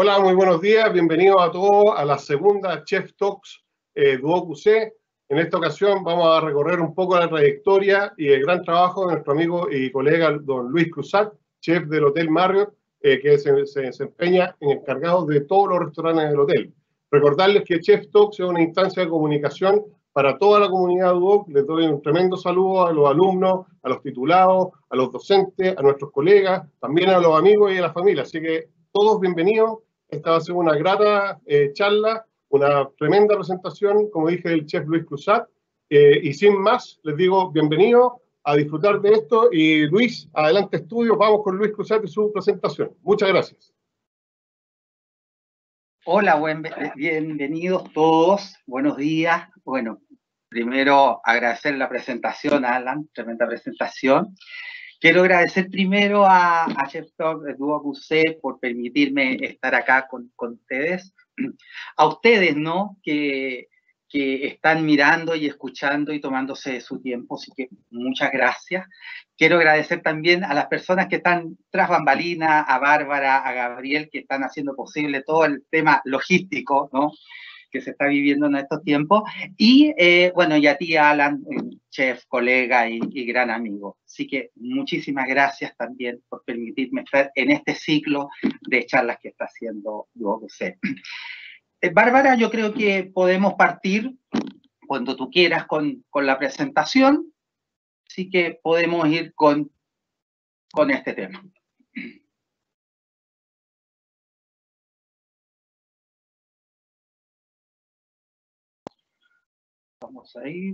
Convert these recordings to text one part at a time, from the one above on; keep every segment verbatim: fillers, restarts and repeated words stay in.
Hola, muy buenos días, bienvenidos a todos a la segunda Chef Talks eh, Duoc U C. En esta ocasión vamos a recorrer un poco la trayectoria y el gran trabajo de nuestro amigo y colega don Luis Cruzat, chef del Hotel Marriott, eh, que se, se desempeña en encargado de todos los restaurantes del hotel. Recordarles que Chef Talks es una instancia de comunicación para toda la comunidad Duoc. Les doy un tremendo saludo a los alumnos, a los titulados, a los docentes, a nuestros colegas, también a los amigos y a la familia. Así que todos bienvenidos. Esta va a ser una grata eh, charla, una tremenda presentación, como dije, del chef Luis Cruzat. Eh, y sin más, les digo bienvenidos a disfrutar de esto. Y Luis, adelante estudio, vamos con Luis Cruzat y su presentación. Muchas gracias. Hola, buen, bienvenidos todos, buenos días. Bueno, primero agradecer la presentación, Alan, tremenda presentación. Quiero agradecer primero a, a Chef Talks Duoc U C por permitirme estar acá con, con ustedes. A ustedes, ¿no? Que, que están mirando y escuchando y tomándose su tiempo, así que muchas gracias. Quiero agradecer también a las personas que están tras bambalina, a Bárbara, a Gabriel, que están haciendo posible todo el tema logístico, ¿no? Que se está viviendo en estos tiempos, y eh, bueno, y a ti, Alan, chef, colega y, y gran amigo. Así que muchísimas gracias también por permitirme estar en este ciclo de charlas que está haciendo Duoc U C. Eh, Bárbara, yo creo que podemos partir cuando tú quieras con, con la presentación, así que podemos ir con, con este tema. Vamos a ir.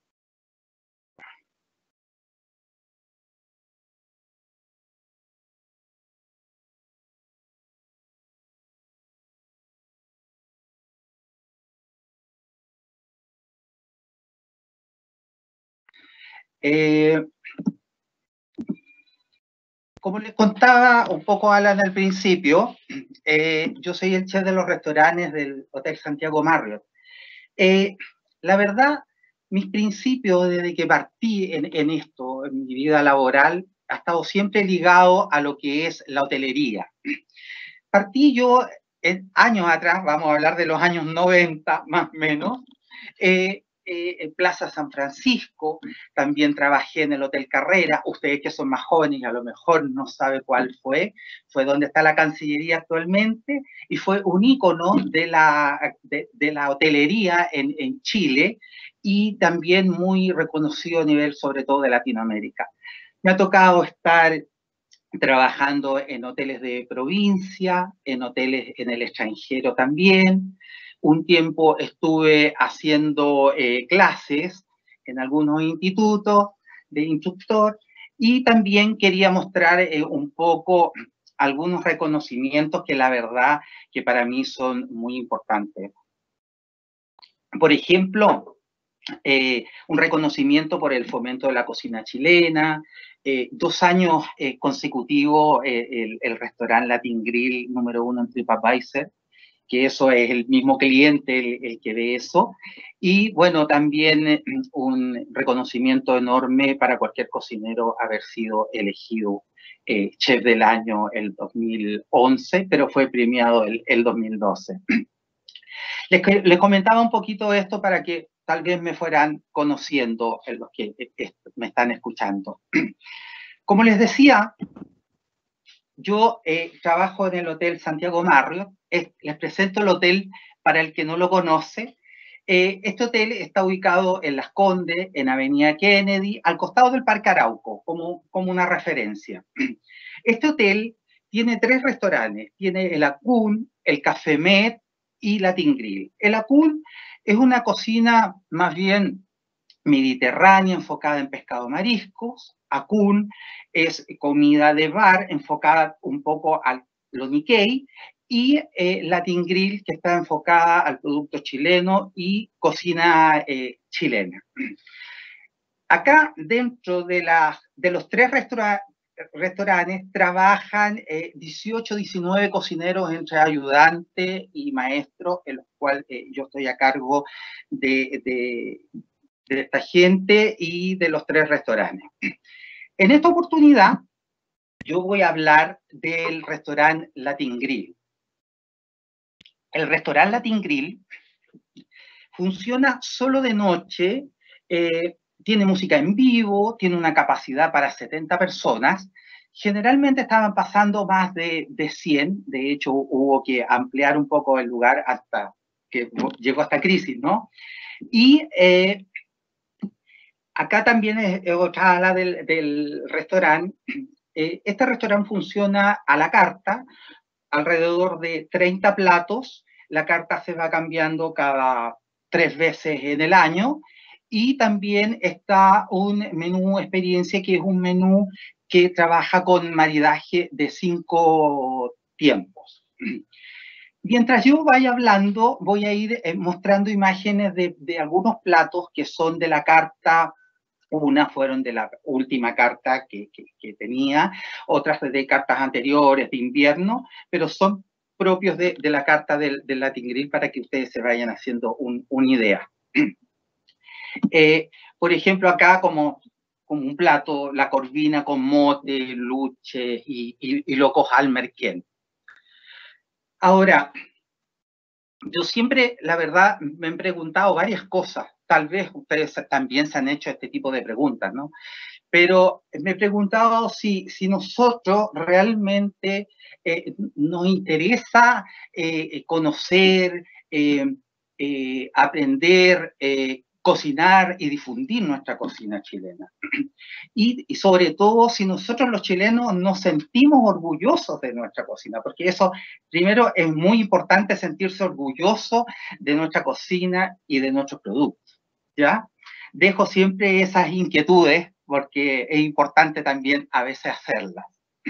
Eh, Como les contaba un poco Alan al principio, eh, yo soy el chef de los restaurantes del Hotel Santiago Marriott. Eh, la verdad, mis principios desde que partí en, en esto, en mi vida laboral, ha estado siempre ligado a lo que es la hotelería. Partí yo en, años atrás, vamos a hablar de los años noventa más o menos, eh, eh, en Plaza San Francisco, también trabajé en el Hotel Carrera. Ustedes que son más jóvenes y a lo mejor no saben cuál fue, fue donde está la Cancillería actualmente, y fue un ícono de la, de, de la hotelería en, en Chile, y también muy reconocido a nivel sobre todo de Latinoamérica. Me ha tocado estar trabajando en hoteles de provincia, en hoteles en el extranjero también. Un tiempo estuve haciendo eh, clases en algunos institutos de instructor, y también quería mostrar eh, un poco algunos reconocimientos que la verdad que para mí son muy importantes. Por ejemplo, eh, un reconocimiento por el fomento de la cocina chilena, eh, dos años eh, consecutivos eh, el, el restaurante Latin Grill número uno en TripAdvisor, que eso es el mismo cliente el, el que ve eso, y bueno, también eh, un reconocimiento enorme para cualquier cocinero haber sido elegido eh, chef del año el dos mil once, pero fue premiado el, el dos mil doce. Les, les comentaba un poquito esto para que tal vez me fueran conociendo los que me están escuchando. Como les decía, yo eh, trabajo en el Hotel Santiago Marriott. Eh, les presento el hotel para el que no lo conoce. Eh, este hotel está ubicado en Las Condes, en Avenida Kennedy, al costado del Parque Arauco, como, como una referencia. Este hotel tiene tres restaurantes. Tiene el Acún, el Café Med y Latin Grill. El Acún es una cocina más bien mediterránea, enfocada en pescado, mariscos. Acún es comida de bar, enfocada un poco a lo Nikkei. Y eh, Latin Grill, que está enfocada al producto chileno y cocina eh, chilena. Acá, dentro de, la, de los tres restaurantes, restaurantes trabajan eh, dieciocho, diecinueve cocineros entre ayudante y maestro, en los cuales eh, yo estoy a cargo de, de, de esta gente y de los tres restaurantes. En esta oportunidad, yo voy a hablar del restaurante Latin Grill. el restaurante Latin Grill funciona solo de noche, eh, tiene música en vivo, tiene una capacidad para setenta personas. Generalmente estaban pasando más de, de cien, de hecho hubo que ampliar un poco el lugar hasta que llegó esta crisis, ¿no? Y eh, acá también es, es otra ala del, del restaurante. Eh, este restaurante funciona a la carta, alrededor de treinta platos. La carta se va cambiando cada tres veces en el año. Y también está un menú experiencia, que es un menú que trabaja con maridaje de cinco tiempos. Mientras yo vaya hablando, voy a ir eh, mostrando imágenes de, de algunos platos que son de la carta. Unas fueron de la última carta que, que, que tenía, otras de cartas anteriores de invierno, pero son propios de, de la carta del, del Latin Grill para que ustedes se vayan haciendo un, una idea. Eh, por ejemplo, acá como, como un plato, la corvina con mote, luche y, y, y locos almerquén. Ahora, yo siempre, la verdad, me he preguntado varias cosas. Tal vez ustedes también se han hecho este tipo de preguntas, ¿no? Pero me he preguntado si, si nosotros realmente eh, nos interesa eh, conocer, eh, eh, aprender, eh, cocinar y difundir nuestra cocina chilena. Y, y sobre todo si nosotros los chilenos nos sentimos orgullosos de nuestra cocina, porque eso, primero, es muy importante sentirse orgulloso de nuestra cocina y de nuestros productos, ¿ya? Dejo siempre esas inquietudes porque es importante también a veces hacerlas.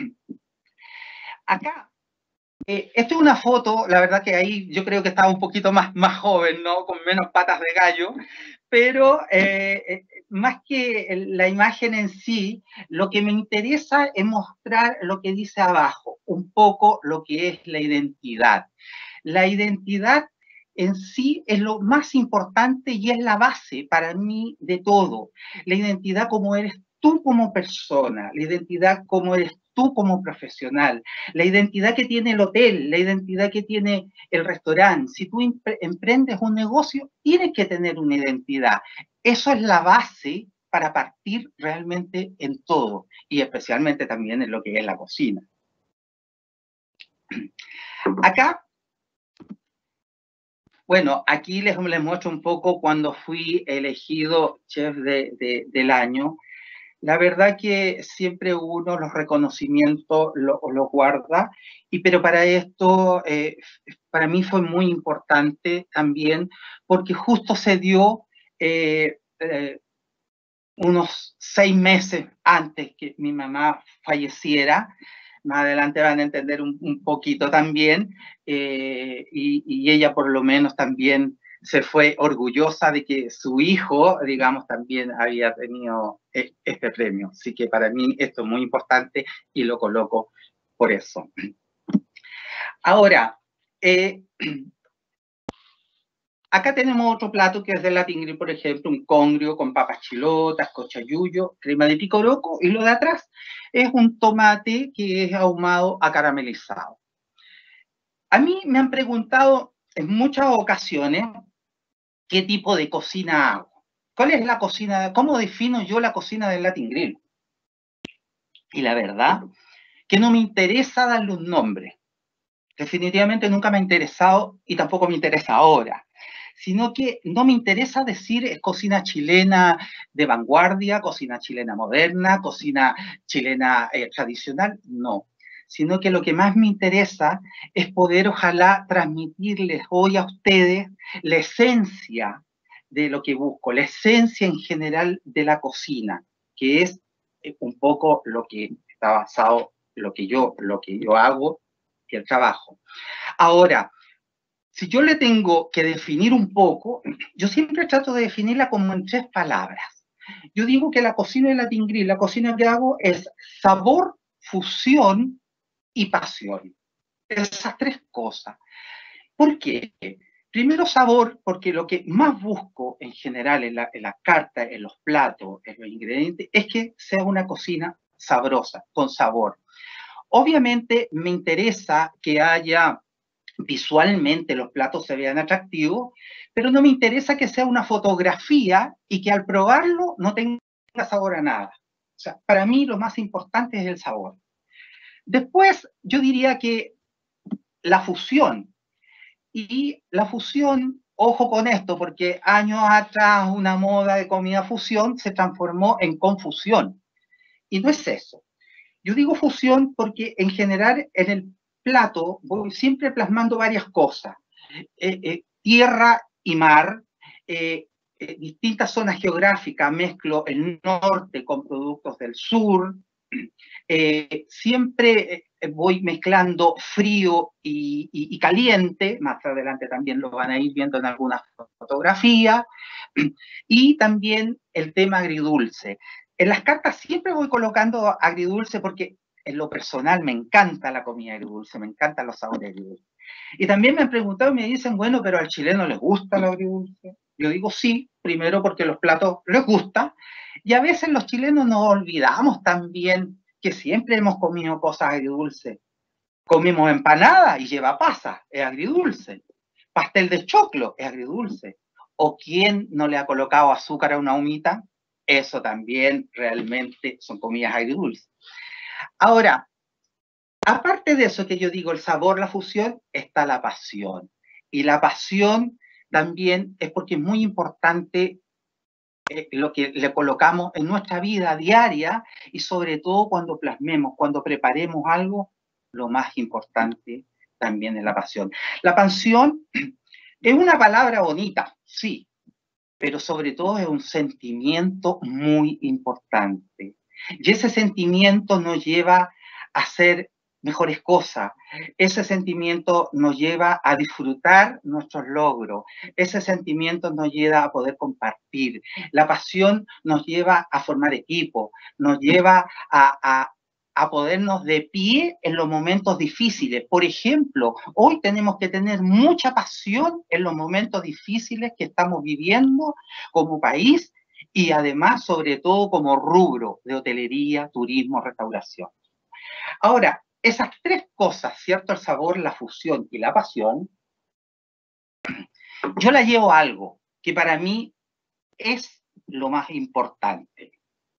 Acá, eh, esta es una foto, la verdad que ahí yo creo que estaba un poquito más, más joven, ¿no? Con menos patas de gallo, pero eh, más que la imagen en sí, lo que me interesa es mostrar lo que dice abajo, un poco lo que es la identidad. La identidad en sí es lo más importante y es la base para mí de todo. La identidad como eres tú como persona, la identidad como eres tú como profesional, la identidad que tiene el hotel, la identidad que tiene el restaurante. Si tú emprendes un negocio, tienes que tener una identidad. Eso es la base para partir realmente en todo, y especialmente también en lo que es la cocina. Acá, bueno, aquí les, les muestro un poco cuando fui elegido chef de, de, del año. La verdad que siempre uno los reconocimientos los lo guarda, y, pero para esto, eh, para mí fue muy importante también, porque justo se dio eh, eh, unos seis meses antes que mi mamá falleciera. Más adelante van a entender un, un poquito también, eh, y, y ella por lo menos también se fue orgullosa de que su hijo, digamos, también había tenido este premio. Así que para mí esto es muy importante y lo coloco por eso. Ahora, eh, acá tenemos otro plato que es del Latin Grill, por ejemplo, un congrio con papas chilotas, cochayuyo, crema de picoroco, y lo de atrás es un tomate que es ahumado acaramelizado. A mí me han preguntado en muchas ocasiones qué tipo de cocina hago. ¿Cuál es la cocina? ¿Cómo defino yo la cocina del Latin Grill? Y la verdad que no me interesa darle un nombre. Definitivamente nunca me ha interesado y tampoco me interesa ahora. Sino que no me interesa decir es cocina chilena de vanguardia, cocina chilena moderna, cocina chilena eh, tradicional, no. Sino que lo que más me interesa es poder, ojalá, transmitirles hoy a ustedes la esencia de lo que busco, la esencia en general de la cocina, que es eh, un poco lo que está basado, lo que yo, lo que yo hago y el trabajo. Ahora, si yo le tengo que definir un poco, yo siempre trato de definirla como en tres palabras. Yo digo que la cocina de Latin Grill, la cocina que hago es sabor, fusión y pasión. Esas tres cosas. ¿Por qué? Primero sabor, porque lo que más busco en general en la, en la carta, en los platos, en los ingredientes, es que sea una cocina sabrosa, con sabor. Obviamente me interesa que haya visualmente los platos se vean atractivos, pero no me interesa que sea una fotografía y que al probarlo no tenga sabor a nada. O sea, para mí lo más importante es el sabor. Después, yo diría que la fusión. Y la fusión, ojo con esto, porque años atrás una moda de comida fusión se transformó en confusión. Y no es eso. Yo digo fusión porque en general en el plato voy siempre plasmando varias cosas. Eh, eh, tierra y mar, eh, eh, distintas zonas geográficas, mezclo el norte con productos del sur, eh, siempre eh, voy mezclando frío y, y, y, caliente, más adelante también lo van a ir viendo en algunas fotografías, y también el tema agridulce. En las cartas siempre voy colocando agridulce porque en lo personal me encanta la comida agridulce, me encantan los sabores agridulces. Y también me han preguntado y me dicen, bueno, pero al chileno les gusta el agridulce. Yo digo sí, primero porque los platos les gustan, y a veces los chilenos nos olvidamos también que siempre hemos comido cosas agridulces. Comimos empanada y lleva pasa, es agridulce. Pastel de choclo es agridulce. ¿O quién no le ha colocado azúcar a una humita? Eso también realmente son comidas agridulces. Ahora, aparte de eso que yo digo, el sabor, la fusión, está la pasión. Y la pasión también es porque es muy importante eh, lo que le colocamos en nuestra vida diaria y sobre todo cuando plasmemos, cuando preparemos algo, lo más importante también es la pasión. La pasión es una palabra bonita, sí, pero sobre todo es un sentimiento muy importante. Y ese sentimiento nos lleva a hacer mejores cosas. Ese sentimiento nos lleva a disfrutar nuestros logros. Ese sentimiento nos lleva a poder compartir. La pasión nos lleva a formar equipo, nos lleva a, a, a ponernos de pie en los momentos difíciles. Por ejemplo, hoy tenemos que tener mucha pasión en los momentos difíciles que estamos viviendo como país y además, sobre todo, como rubro de hotelería, turismo, restauración. Ahora, esas tres cosas, ¿cierto? El sabor, la fusión y la pasión, yo la llevo a algo que para mí es lo más importante,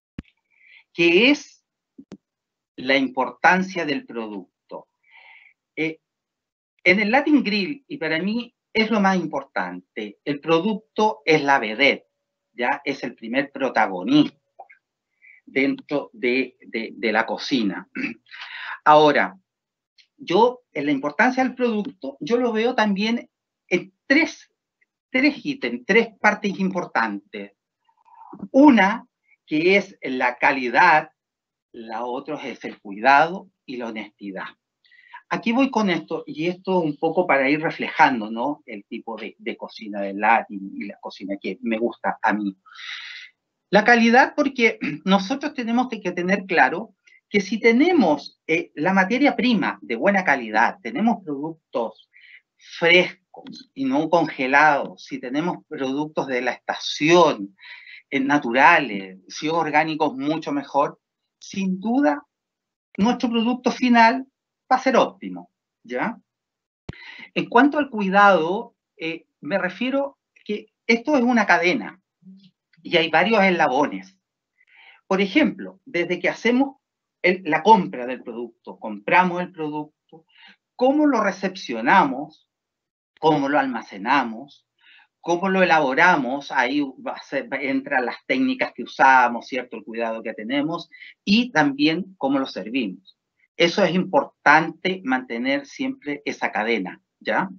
que es la importancia del producto. Eh, en el Latin Grill, y para mí es lo más importante, el producto es la vedette, ya es el primer protagonista dentro de, de, de la cocina. Ahora, yo, en la importancia del producto, yo lo veo también en tres, tres ítems, tres partes importantes. Una, que es la calidad, la otra es el cuidado y la honestidad. Aquí voy con esto, y esto un poco para ir reflejando, ¿no? El tipo de, de cocina del Latin y la cocina que me gusta a mí. La calidad, porque nosotros tenemos que tener claro que si tenemos eh, la materia prima de buena calidad, tenemos productos frescos y no congelados, si tenemos productos de la estación, eh, naturales, si orgánicos, mucho mejor, sin duda, nuestro producto final va a ser óptimo, ¿ya? En cuanto al cuidado, eh, me refiero que esto es una cadena y hay varios eslabones. Por ejemplo, desde que hacemos el, la compra del producto, compramos el producto, cómo lo recepcionamos, cómo lo almacenamos, cómo lo elaboramos, ahí va a ser, entran las técnicas que usamos, ¿cierto? El cuidado que tenemos y también cómo lo servimos. Eso es importante mantener siempre esa cadena, ¿ya?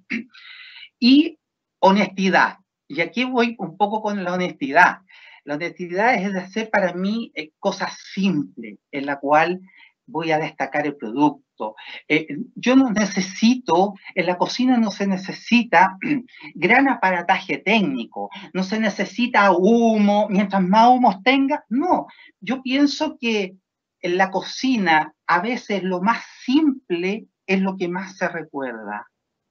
Y honestidad. Y aquí voy un poco con la honestidad. La honestidad es de hacer para mí eh, cosas simples, en la cual voy a destacar el producto. Eh, yo no necesito, en la cocina no se necesita gran aparataje técnico, no se necesita humo, mientras más humos tenga, no. Yo pienso que en la cocina a veces lo más simple es lo que más se recuerda.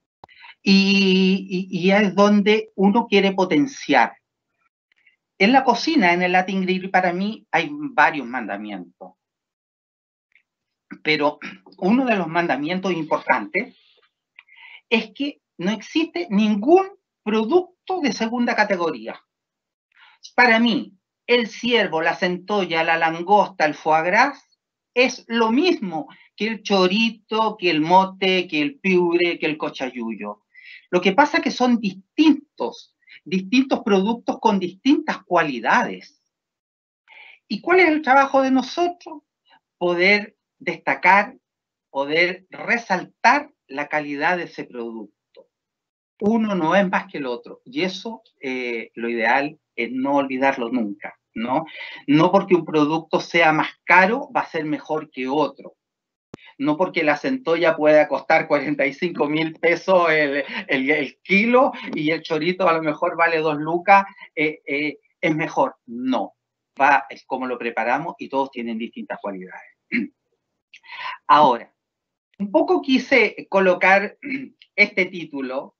Y, y, y es donde uno quiere potenciar. En la cocina, en el Latin Grill, para mí hay varios mandamientos. Pero uno de los mandamientos importantes es que no existe ningún producto de segunda categoría. Para mí, el ciervo, la centolla, la langosta, el foie gras, es lo mismo que el chorito, que el mote, que el piure, que el cochayuyo. Lo que pasa es que son distintos, distintos productos con distintas cualidades. ¿Y cuál es el trabajo de nosotros? Poder destacar, poder resaltar la calidad de ese producto. Uno no es más que el otro. Y eso, eh, lo ideal es no olvidarlo nunca, ¿no? No porque un producto sea más caro, va a ser mejor que otro. No porque la centolla pueda costar cuarenta y cinco mil pesos el, el, el kilo y el chorito a lo mejor vale dos lucas, eh, eh, es mejor. No. Va, es como lo preparamos y todos tienen distintas cualidades. Ahora, un poco quise colocar este título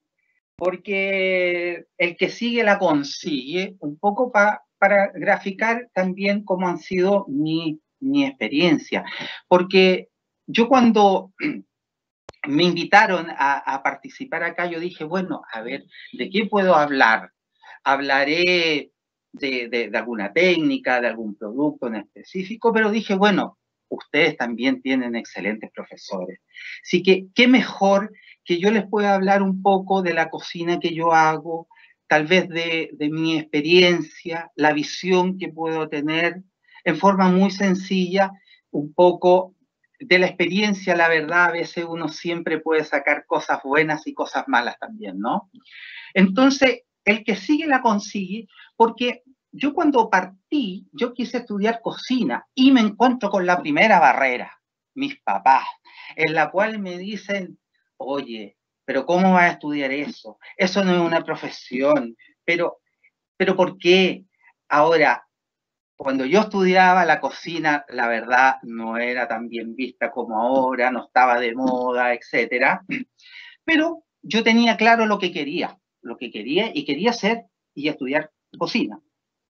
porque el que sigue la consigue, un poco pa, para graficar también cómo han sido mi, mi experiencia. Porque yo cuando me invitaron a, a participar acá, yo dije, bueno, a ver, ¿de qué puedo hablar? Hablaré de, de, de alguna técnica, de algún producto en específico, pero dije, bueno, ustedes también tienen excelentes profesores. Así que, ¿qué mejor que yo les pueda hablar un poco de la cocina que yo hago, tal vez de, de mi experiencia, la visión que puedo tener, en forma muy sencilla, un poco de la experiencia, la verdad, a veces uno siempre puede sacar cosas buenas y cosas malas también, ¿no? Entonces, el que sigue la consigue, porque yo cuando partí, yo quise estudiar cocina y me encuentro con la primera barrera, mis papás, en la cual me dicen, oye, pero ¿cómo vas a estudiar eso? Eso no es una profesión, pero, pero ¿por qué? Ahora, cuando yo estudiaba la cocina, la verdad no era tan bien vista como ahora, no estaba de moda, etcétera. Pero yo tenía claro lo que quería, lo que quería y quería hacer y estudiar cocina.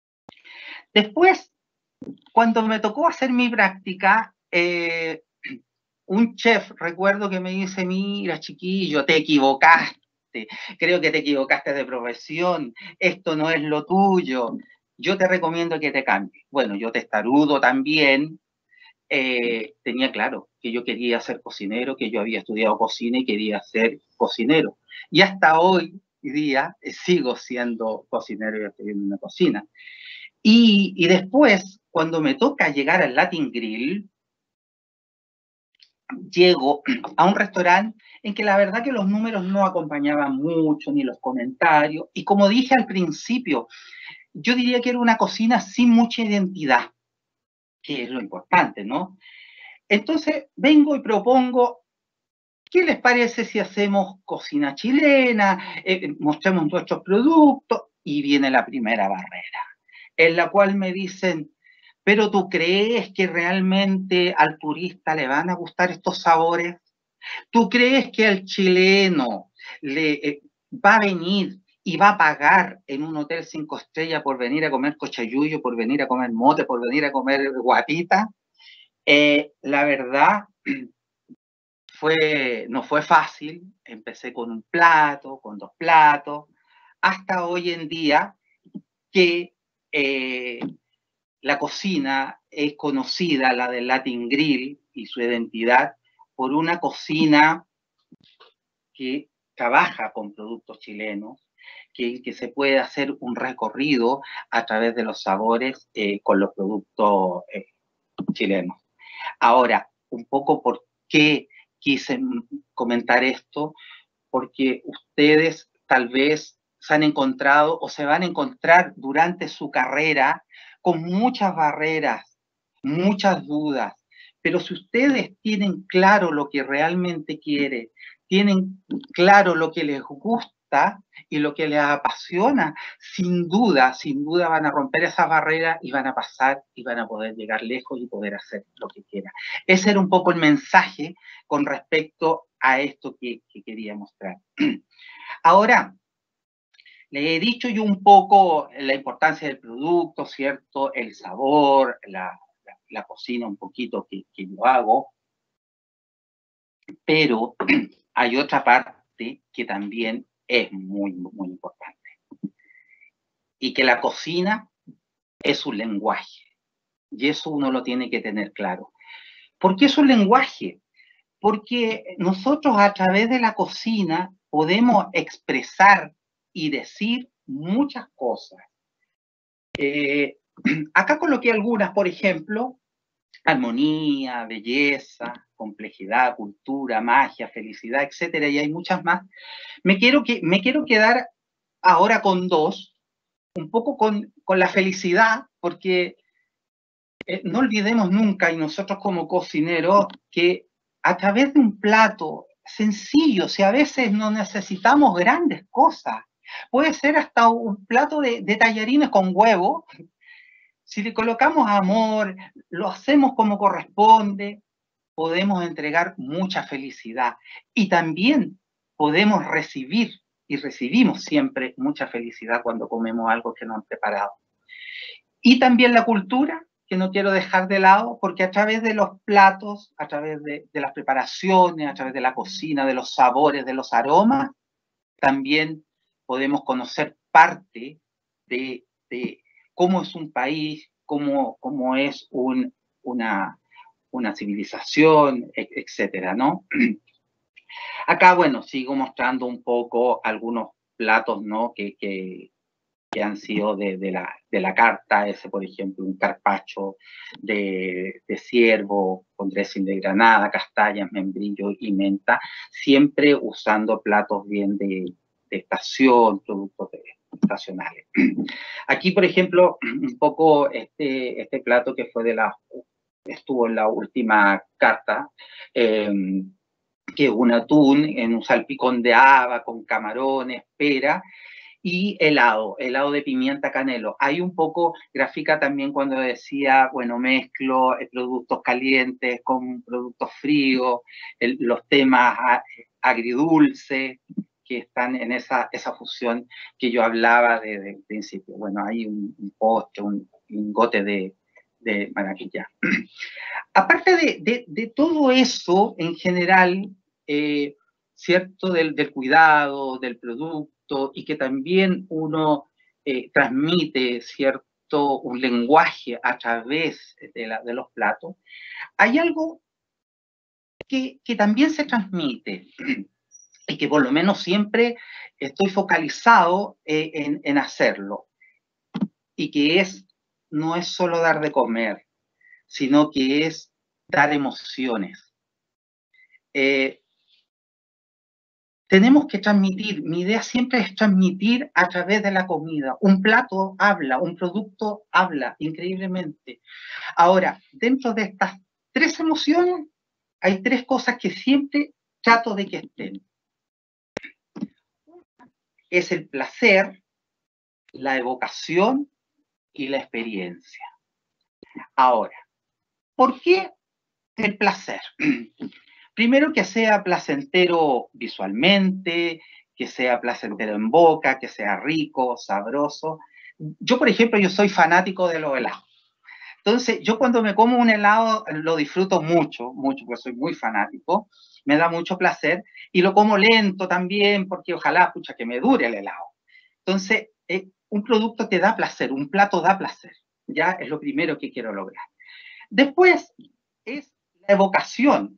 Después, cuando me tocó hacer mi práctica, eh, un chef, recuerdo que me dice, mira, chiquillo, te equivocaste, creo que te equivocaste de profesión, esto no es lo tuyo, yo te recomiendo que te cambies. Bueno, yo testarudo también, eh, tenía claro que yo quería ser cocinero, que yo había estudiado cocina y quería ser cocinero. Y hasta hoy día eh, sigo siendo cocinero y estoy en una cocina. Y, y después, cuando me toca llegar al Latin Grill, llego a un restaurante en que la verdad que los números no acompañaban mucho, ni los comentarios. Y como dije al principio, yo diría que era una cocina sin mucha identidad, que es lo importante, ¿no? Entonces vengo y propongo, ¿qué les parece si hacemos cocina chilena? Eh, mostramos nuestros productos y viene la primera barrera, en la cual me dicen, ¿pero tú crees que realmente al turista le van a gustar estos sabores? ¿Tú crees que al chileno le eh, va a venir y va a pagar en un hotel cinco estrellas por venir a comer cochayuyo, por venir a comer mote, por venir a comer guatita? Eh, la verdad, fue, no fue fácil. Empecé con un plato, con dos platos, hasta hoy en día que eh, la cocina es conocida, la del Latin Grill y su identidad, por una cocina que trabaja con productos chilenos, que, que se puede hacer un recorrido a través de los sabores eh, con los productos eh, chilenos. Ahora, un poco por qué quise comentar esto, porque ustedes tal vez se han encontrado o se van a encontrar durante su carrera con muchas barreras, muchas dudas, pero si ustedes tienen claro lo que realmente quieren, tienen claro lo que les gusta y lo que les apasiona, sin duda, sin duda van a romper esas barreras y van a pasar y van a poder llegar lejos y poder hacer lo que quieran. Ese era un poco el mensaje con respecto a esto que, que quería mostrar. Ahora, le he dicho yo un poco la importancia del producto, ¿cierto? El sabor, la, la, la cocina un poquito que, que yo hago, pero hay otra parte arte que también es muy, muy importante. Y que la cocina es un lenguaje. Y eso uno lo tiene que tener claro. ¿Por qué es un lenguaje? Porque nosotros a través de la cocina podemos expresar y decir muchas cosas. Eh, acá coloqué algunas, por ejemplo, armonía, belleza, complejidad, cultura, magia, felicidad, etcétera, y hay muchas más. Me quiero, que, me quiero quedar ahora con dos, un poco con, con la felicidad, porque eh, no olvidemos nunca, y nosotros como cocineros, que a través de un plato sencillo, si a veces no necesitamos grandes cosas, puede ser hasta un plato de, de tallarines con huevo, si le colocamos amor, lo hacemos como corresponde, podemos entregar mucha felicidad y también podemos recibir, y recibimos siempre mucha felicidad cuando comemos algo que nos han preparado. Y también la cultura, que no quiero dejar de lado, porque a través de los platos, a través de, de las preparaciones, a través de la cocina, de los sabores, de los aromas, también podemos conocer parte de, de cómo es un país, cómo, cómo es un, una, una civilización, etcétera, ¿no? Acá, bueno, sigo mostrando un poco algunos platos, ¿no? Que, que, que han sido de, de, la, de la carta, ese, por ejemplo, un carpaccio de, de ciervo con dressing de granada, castañas, membrillo y menta, siempre usando platos bien de, de estación, productos de, estacionales. Aquí, por ejemplo, un poco este, este plato que fue de la, estuvo en la última carta, eh, que es un atún en un salpicón de haba con camarones, pera, y helado, helado de pimienta canelo. Hay un poco, grafica también cuando decía, bueno, mezclo productos calientes con productos fríos, el, los temas agridulces que están en esa, esa fusión que yo hablaba desde el principio. Bueno, hay un, un postre, un lingote de, de maracuyá. Aparte de, de, de todo eso, en general, eh, ¿cierto? Del, del cuidado, del producto, y que también uno eh, transmite, ¿cierto? Un lenguaje a través de, la, de los platos. Hay algo que, que también se transmite y que por lo menos siempre estoy focalizado eh, en, en hacerlo, y que es, no es solo dar de comer, sino que es dar emociones. Eh, tenemos que transmitir, mi idea siempre es transmitir a través de la comida. Un plato habla, un producto habla increíblemente. Ahora, dentro de estas tres emociones, hay tres cosas que siempre trato de que estén. Es el placer, la evocación y la experiencia. Ahora, ¿por qué el placer? Primero, que sea placentero visualmente, que sea placentero en boca, que sea rico, sabroso. Yo, por ejemplo, yo soy fanático de los helados. Entonces, yo cuando me como un helado lo disfruto mucho, mucho, porque soy muy fanático, me da mucho placer, y lo como lento también, porque ojalá, pucha, que me dure el helado. Entonces, eh, un producto te da placer, un plato da placer, ya es lo primero que quiero lograr. Después, es la evocación.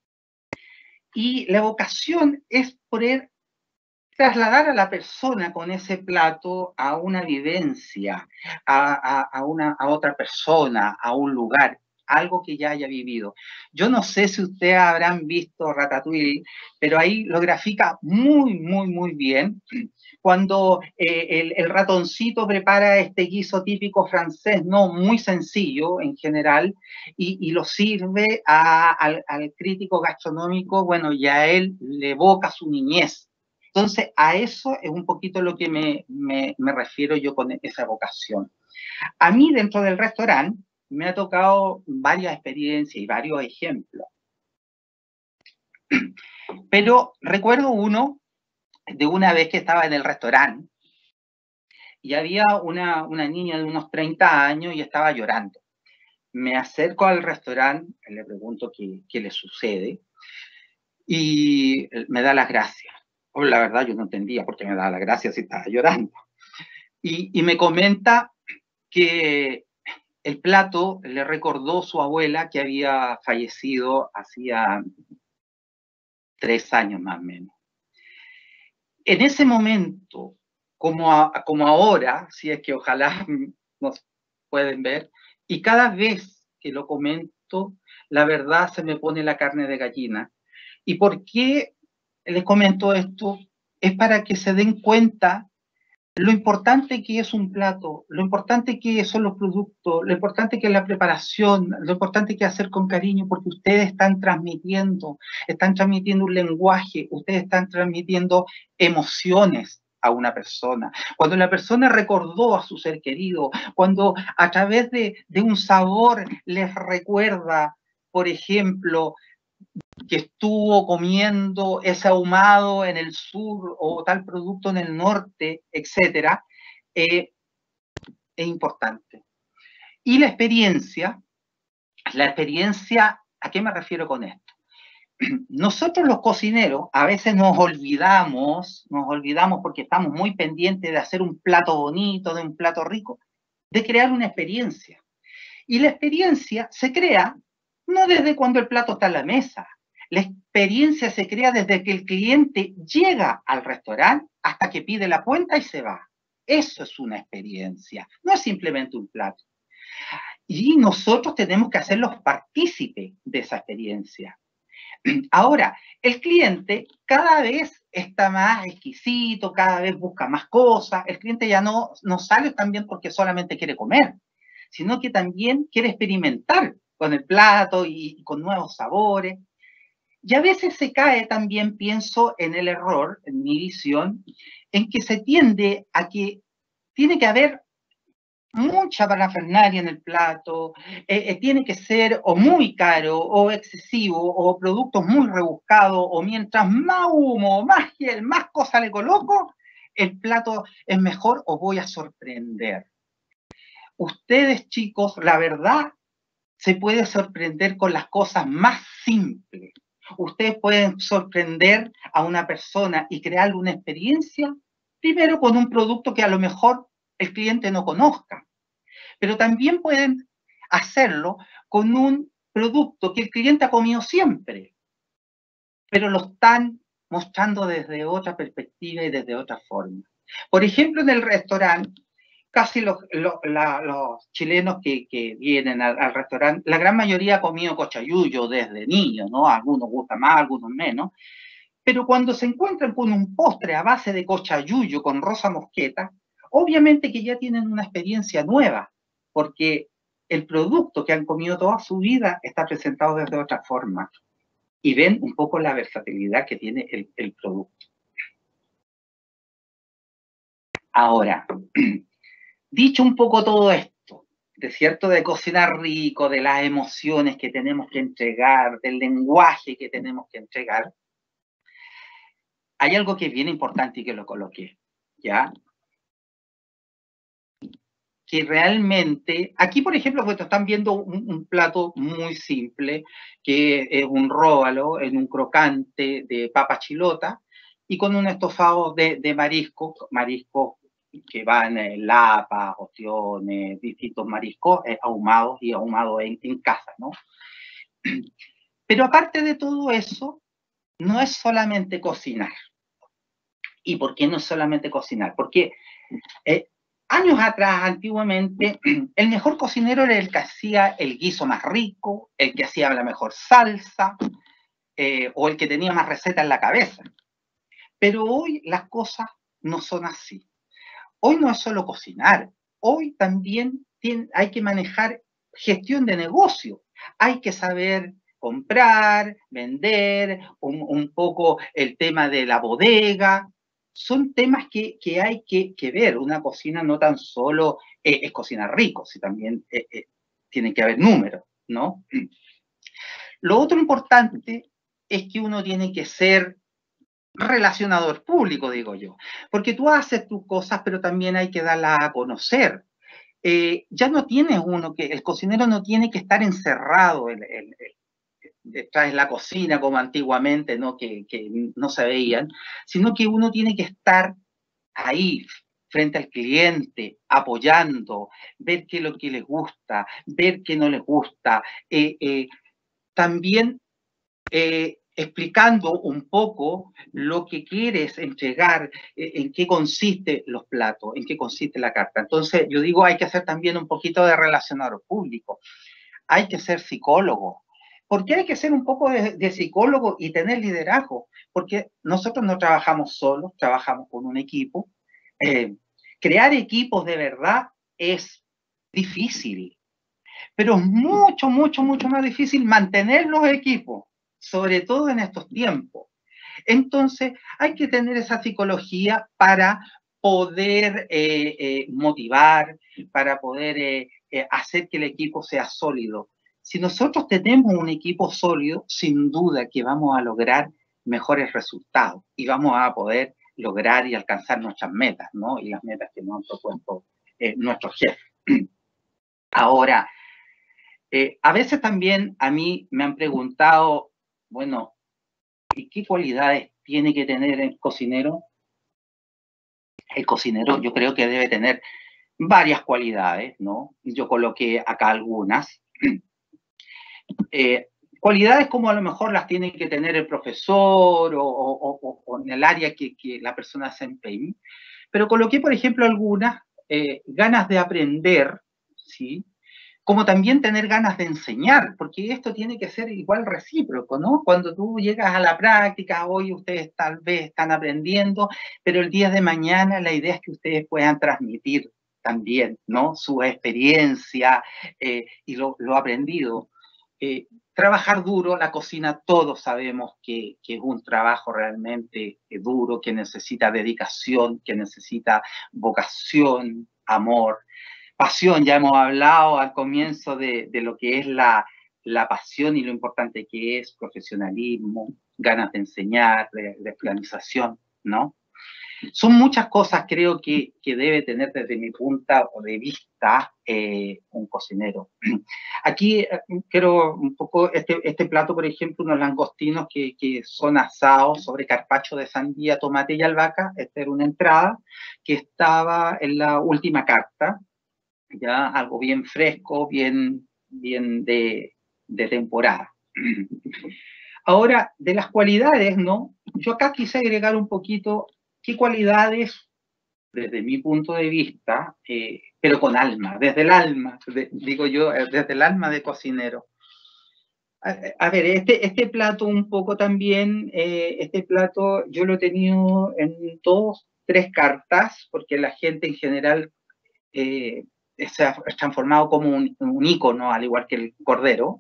Y la evocación es poder trasladar a la persona con ese plato a una vivencia, a, a, a, una, a otra persona, a un lugar, algo que ya haya vivido. Yo no sé si ustedes habrán visto Ratatouille, pero ahí lo grafica muy, muy, muy bien. Cuando eh, el, el ratoncito prepara este guiso típico francés, no muy sencillo en general, y, y lo sirve a, al, al crítico gastronómico, bueno, y a él le evoca su niñez. Entonces, a eso es un poquito lo que me, me, me refiero yo con esa vocación. A mí, dentro del restaurante, me ha tocado varias experiencias y varios ejemplos. Pero recuerdo uno de una vez que estaba en el restaurante y había una, una niña de unos treinta años y estaba llorando. Me acerco al restaurante, le pregunto qué, qué le sucede y me da las gracias. Oh, la verdad yo no entendía por qué me daba la gracia si estaba llorando. Y, y me comenta que el plato le recordó su abuela que había fallecido hacía tres años más o menos. En ese momento, como, a, como ahora, si es que ojalá nos pueden ver, y cada vez que lo comento, la verdad se me pone la carne de gallina. ¿Y por qué les comento esto? Es para que se den cuenta lo importante que es un plato, lo importante que son los productos, lo importante que es la preparación, lo importante que es hacer con cariño, porque ustedes están transmitiendo, están transmitiendo un lenguaje, ustedes están transmitiendo emociones a una persona. Cuando la persona recordó a su ser querido, cuando a través de, de un sabor les recuerda, por ejemplo, que estuvo comiendo ese ahumado en el sur o tal producto en el norte, etcétera, eh, es importante. Y la experiencia, la experiencia, ¿a qué me refiero con esto? Nosotros los cocineros a veces nos olvidamos, nos olvidamos porque estamos muy pendientes de hacer un plato bonito, de un plato rico, de crear una experiencia. Y la experiencia se crea no desde cuando el plato está en la mesa. La experiencia se crea desde que el cliente llega al restaurante hasta que pide la cuenta y se va. Eso es una experiencia, no es simplemente un plato. Y nosotros tenemos que hacerlos partícipes de esa experiencia. Ahora, el cliente cada vez está más exquisito, cada vez busca más cosas. El cliente ya no, no sale también porque solamente quiere comer, sino que también quiere experimentar con el plato y, y con nuevos sabores. Y a veces se cae también, pienso, en el error, en mi visión, en que se tiende a que tiene que haber mucha parafernalia en el plato, eh, eh, tiene que ser o muy caro o excesivo o productos muy rebuscados o mientras más humo, más gel, más cosas le coloco, el plato es mejor o voy a sorprender. Ustedes, chicos, la verdad, se puede sorprender con las cosas más simples. Ustedes pueden sorprender a una persona y crearle una experiencia, primero con un producto que a lo mejor el cliente no conozca, pero también pueden hacerlo con un producto que el cliente ha comido siempre, pero lo están mostrando desde otra perspectiva y desde otra forma. Por ejemplo, en el restaurante, casi los, los, la, los chilenos que, que vienen al, al restaurante, la gran mayoría ha comido cochayuyo desde niño, ¿no? Algunos gustan más, algunos menos. Pero cuando se encuentran con un postre a base de cochayuyo con rosa mosqueta, obviamente que ya tienen una experiencia nueva, porque el producto que han comido toda su vida está presentado desde otra forma. Y ven un poco la versatilidad que tiene el, el producto. Ahora, dicho un poco todo esto, de cierto, de cocinar rico, de las emociones que tenemos que entregar, del lenguaje que tenemos que entregar, hay algo que es bien importante y que lo coloqué, ¿ya? Que realmente, aquí por ejemplo, pues están viendo un, un plato muy simple, que es un róbalo en un crocante de papa chilota y con un estofado de, de mariscos, mariscos que van en lapas, ostiones, distintos mariscos eh, ahumados y ahumados en, en casa, ¿no? Pero aparte de todo eso, no es solamente cocinar. ¿Y por qué no es solamente cocinar? Porque eh, años atrás, antiguamente, el mejor cocinero era el que hacía el guiso más rico, el que hacía la mejor salsa, eh, o el que tenía más recetas en la cabeza. Pero hoy las cosas no son así. Hoy no es solo cocinar, hoy también tiene, hay que manejar gestión de negocio. Hay que saber comprar, vender, un, un poco el tema de la bodega. Son temas que, que hay que, que ver. Una cocina no tan solo eh, es cocinar rico, sino también eh, eh, tiene que haber números, ¿no? Lo otro importante es que uno tiene que ser relacionador público, digo yo, porque tú haces tus cosas, pero también hay que darlas a conocer. Eh, ya no tienes uno que, el cocinero no tiene que estar encerrado en, en, detrás de la cocina como antiguamente, ¿no? Que, que no se veían, sino que uno tiene que estar ahí, frente al cliente, apoyando, ver qué es lo que les gusta, ver qué no les gusta, eh, eh, también eh, explicando un poco lo que quieres entregar, eh, en qué consiste los platos, en qué consiste la carta. Entonces, yo digo, hay que hacer también un poquito de relacionador público, hay que ser psicólogo. ¿Por qué hay que ser un poco de, de psicólogo y tener liderazgo? Porque nosotros no trabajamos solos, trabajamos con un equipo. Eh, crear equipos de verdad es difícil, pero es mucho, mucho, mucho más difícil mantener los equipos, sobre todo en estos tiempos. Entonces, hay que tener esa psicología para poder eh, eh, motivar, para poder eh, eh, hacer que el equipo sea sólido. Si nosotros tenemos un equipo sólido, sin duda que vamos a lograr mejores resultados y vamos a poder lograr y alcanzar nuestras metas, ¿no? Y las metas que nos han propuesto eh, nuestros jefes. Ahora, eh, a veces también a mí me han preguntado, bueno, ¿y qué cualidades tiene que tener el cocinero? El cocinero yo creo que debe tener varias cualidades, ¿no? Yo coloqué acá algunas. Eh, cualidades como a lo mejor las tiene que tener el profesor o, o, o, o en el área que, que la persona se empeñe, pero coloqué, por ejemplo, algunas eh, ganas de aprender, ¿sí? Como también tener ganas de enseñar, porque esto tiene que ser igual recíproco, ¿no? Cuando tú llegas a la práctica, hoy ustedes tal vez están aprendiendo, pero el día de mañana la idea es que ustedes puedan transmitir también, ¿no? Su experiencia eh, y lo, lo aprendido. Eh, trabajar duro, la cocina todos sabemos que, que es un trabajo realmente duro, que necesita dedicación, que necesita vocación, amor, pasión. Ya hemos hablado al comienzo de, de lo que es la, la pasión y lo importante que es, profesionalismo, ganas de enseñar, de, de organización, ¿no? Son muchas cosas, creo, que, que debe tener desde mi punto de vista eh, un cocinero. Aquí eh, quiero un poco, este, este plato, por ejemplo, unos langostinos que, que son asados sobre carpaccio de sandía, tomate y albahaca. Esta era una entrada que estaba en la última carta, ya algo bien fresco, bien, bien de, de temporada. Ahora, de las cualidades, ¿no? Yo acá quise agregar un poquito qué cualidades, desde mi punto de vista, eh, pero con alma, desde el alma, de, digo yo, desde el alma de cocinero. A, a ver, este, este plato un poco también, eh, este plato yo lo he tenido en dos, tres cartas, porque la gente en general eh, se ha transformado como un, un ícono, al igual que el cordero,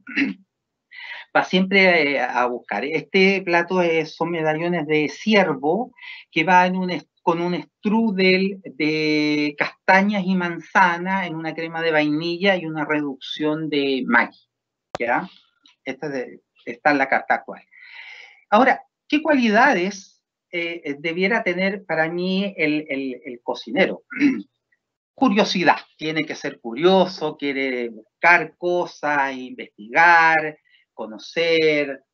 va siempre a buscar. Este plato es, son medallones de ciervo que va en un, con un strudel de castañas y manzana en una crema de vainilla y una reducción de Maggi, ¿ya? Esta de, está en la carta actual. Ahora, ¿qué cualidades eh, debiera tener para mí el, el, el cocinero? Curiosidad, tiene que ser curioso, quiere buscar cosas, investigar, conocer,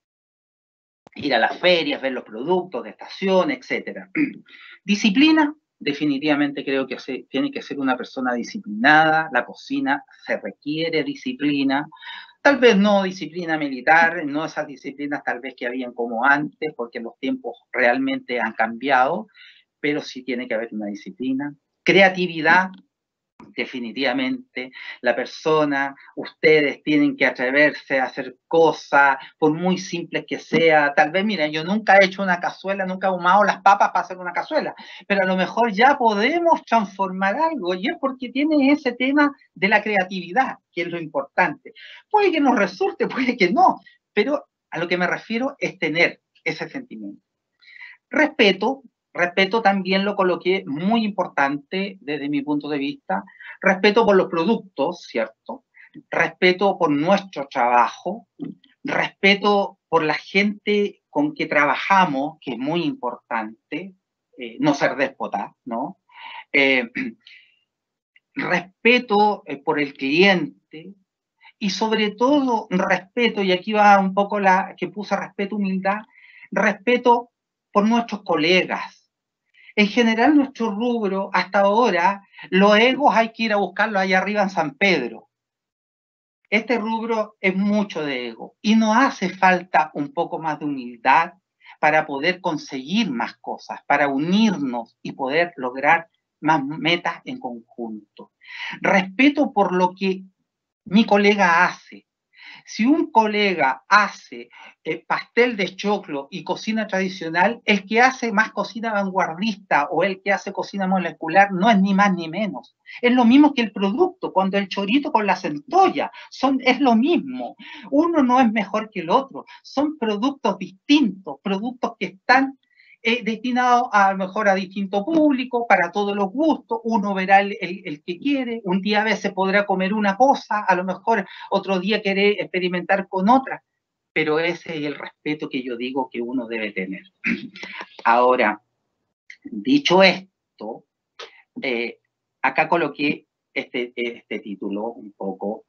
ir a las ferias, ver los productos de estación, etcétera. Disciplina, definitivamente creo que se, tiene que ser una persona disciplinada, la cocina se requiere disciplina, tal vez no disciplina militar, no esas disciplinas tal vez que habían como antes, porque los tiempos realmente han cambiado, pero sí tiene que haber una disciplina. Creatividad, definitivamente, la persona, ustedes tienen que atreverse a hacer cosas, por muy simples que sea. Tal vez, mira, yo nunca he hecho una cazuela, nunca he ahumado las papas para hacer una cazuela, pero a lo mejor ya podemos transformar algo, y es porque tiene ese tema de la creatividad, que es lo importante. Puede que nos resulte, puede que no, pero a lo que me refiero es tener ese sentimiento. Respeto, respeto también lo coloqué muy importante desde mi punto de vista. Respeto por los productos, ¿cierto? Respeto por nuestro trabajo. Respeto por la gente con que trabajamos, que es muy importante. Eh, no ser déspota, ¿no? Eh, respeto eh, por el cliente. y sobre todo respeto, y aquí va un poco la que puse respeto, humildad, respeto por nuestros colegas. En general, nuestro rubro, hasta ahora, los egos hay que ir a buscarlos allá arriba en San Pedro. Este rubro es mucho de ego y nos hace falta un poco más de humildad para poder conseguir más cosas, para unirnos y poder lograr más metas en conjunto. Respeto por lo que mi colega hace. Si un colega hace eh, pastel de choclo y cocina tradicional, el que hace más cocina vanguardista o el que hace cocina molecular no es ni más ni menos. Es lo mismo que el producto, cuando el chorito con la centolla, son, es lo mismo. Uno no es mejor que el otro, son productos distintos, productos que están Eh, destinado a lo mejor a distinto público, para todos los gustos, uno verá el, el, el que quiere, un día a veces podrá comer una cosa, a lo mejor otro día quiere experimentar con otra, pero ese es el respeto que yo digo que uno debe tener. Ahora, dicho esto, eh, acá coloqué este, este título un poco,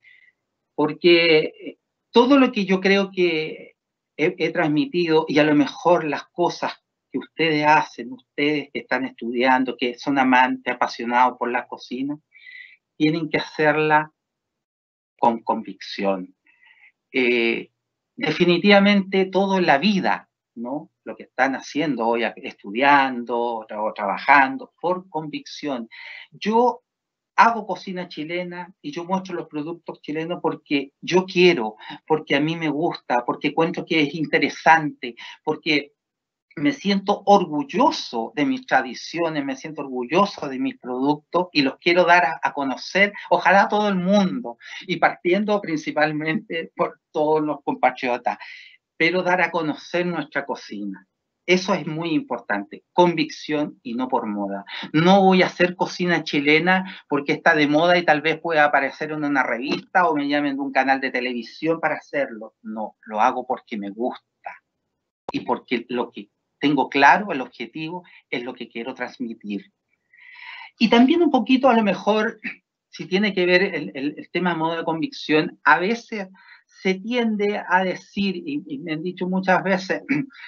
porque todo lo que yo creo que He, he transmitido, y a lo mejor las cosas que ustedes hacen, ustedes que están estudiando, que son amantes, apasionados por la cocina, tienen que hacerla con convicción. Eh, definitivamente todo en la vida, ¿no? Lo que están haciendo hoy, estudiando o trabajando, por convicción. Yo hago cocina chilena y yo muestro los productos chilenos porque yo quiero, porque a mí me gusta, porque encuentro que es interesante, porque me siento orgulloso de mis tradiciones, me siento orgulloso de mis productos y los quiero dar a, a conocer, ojalá a todo el mundo, y partiendo principalmente por todos los compatriotas, pero dar a conocer nuestra cocina. Eso es muy importante, convicción y no por moda. No voy a hacer cocina chilena porque está de moda y tal vez pueda aparecer en una revista o me llamen de un canal de televisión para hacerlo. No, lo hago porque me gusta y porque lo que tengo claro, el objetivo, es lo que quiero transmitir. Y también un poquito, a lo mejor, si tiene que ver el, el, el tema de moda de convicción, a veces se tiende a decir, y, y me han dicho muchas veces,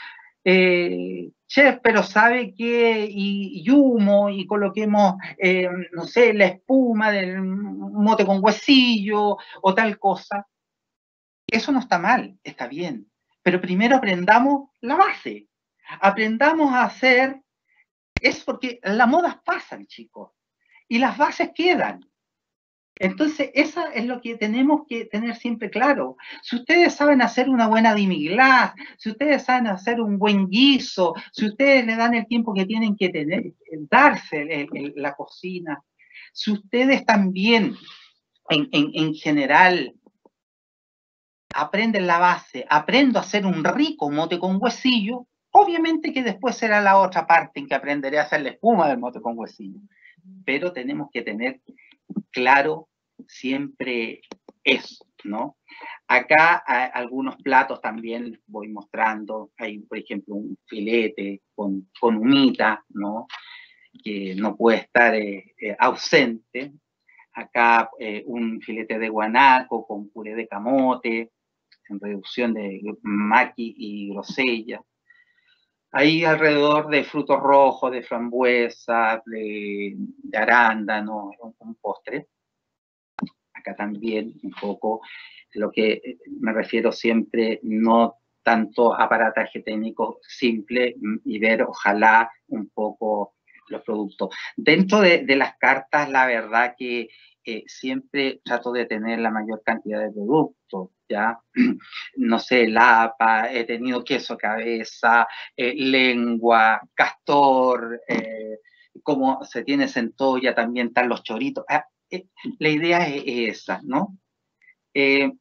Eh, chef, pero sabe que y, y humo y coloquemos, eh, no sé, la espuma del mote con huesillo o tal cosa. Eso no está mal, está bien. Pero primero aprendamos la base. Aprendamos a hacer, es porque las modas pasan, chicos, y las bases quedan. Entonces, eso es lo que tenemos que tener siempre claro. Si ustedes saben hacer una buena demi-glace, si ustedes saben hacer un buen guiso, si ustedes le dan el tiempo que tienen que tener, darse el, el, la cocina, si ustedes también, en, en, en general, aprenden la base, aprendo a hacer un rico mote con huesillo, obviamente que después será la otra parte en que aprenderé a hacer la espuma del mote con huesillo. Pero tenemos que tener claro siempre eso, ¿no? Acá hay algunos platos también voy mostrando, hay por ejemplo un filete con, con humita, ¿no? Que no puede estar eh, eh, ausente. Acá eh, un filete de guanaco con puré de camote, en reducción de maqui y grosella. Ahí alrededor de frutos rojos, de frambuesa, de, de arándano, un, un postre. Acá también un poco lo que me refiero siempre, no tanto aparataje técnico simple y ver ojalá un poco los productos. Dentro de, de las cartas, la verdad que eh, siempre trato de tener la mayor cantidad de productos, ¿ya? No sé, lapa, he tenido queso cabeza, eh, lengua, castor, eh, como se tiene centolla, también están los choritos. Ah, eh, la idea es, es esa, ¿no? Eh,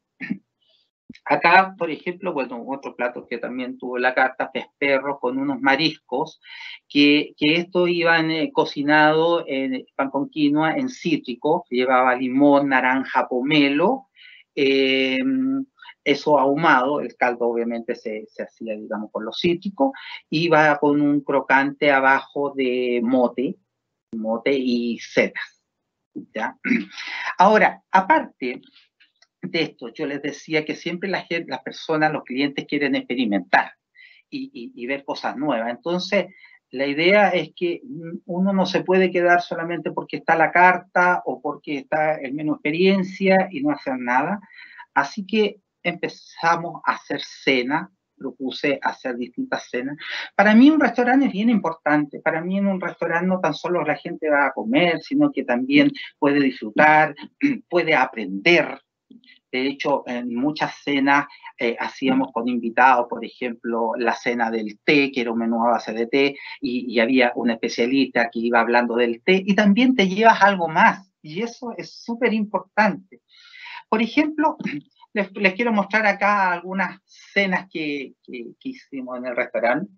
Acá, por ejemplo, bueno, otro plato que también tuvo la carta, pez perro con unos mariscos, que, que esto iban eh, cocinado en pan con quinoa en cítrico, llevaba limón, naranja, pomelo, eh, eso ahumado, el caldo obviamente se, se hacía, digamos, con los cítricos, iba con un crocante abajo de mote, mote y setas, ¿ya? Ahora, aparte, de esto, yo les decía que siempre la gente, las personas, los clientes quieren experimentar y, y, y ver cosas nuevas. Entonces, la idea es que uno no se puede quedar solamente porque está la carta o porque está el menú experiencia y no hacer nada. Así que empezamos a hacer cena, propuse hacer distintas cenas. Para mí un restaurante es bien importante. Para mí en un restaurante no tan solo la gente va a comer, sino que también puede disfrutar, puede aprender. De hecho, en muchas cenas eh, hacíamos con invitados, por ejemplo, la cena del té, que era un menú a base de té, y, y había un especialista que iba hablando del té, y también te llevas algo más, y eso es súper importante. Por ejemplo, les, les, quiero mostrar acá algunas cenas que, que, que hicimos en el restaurante.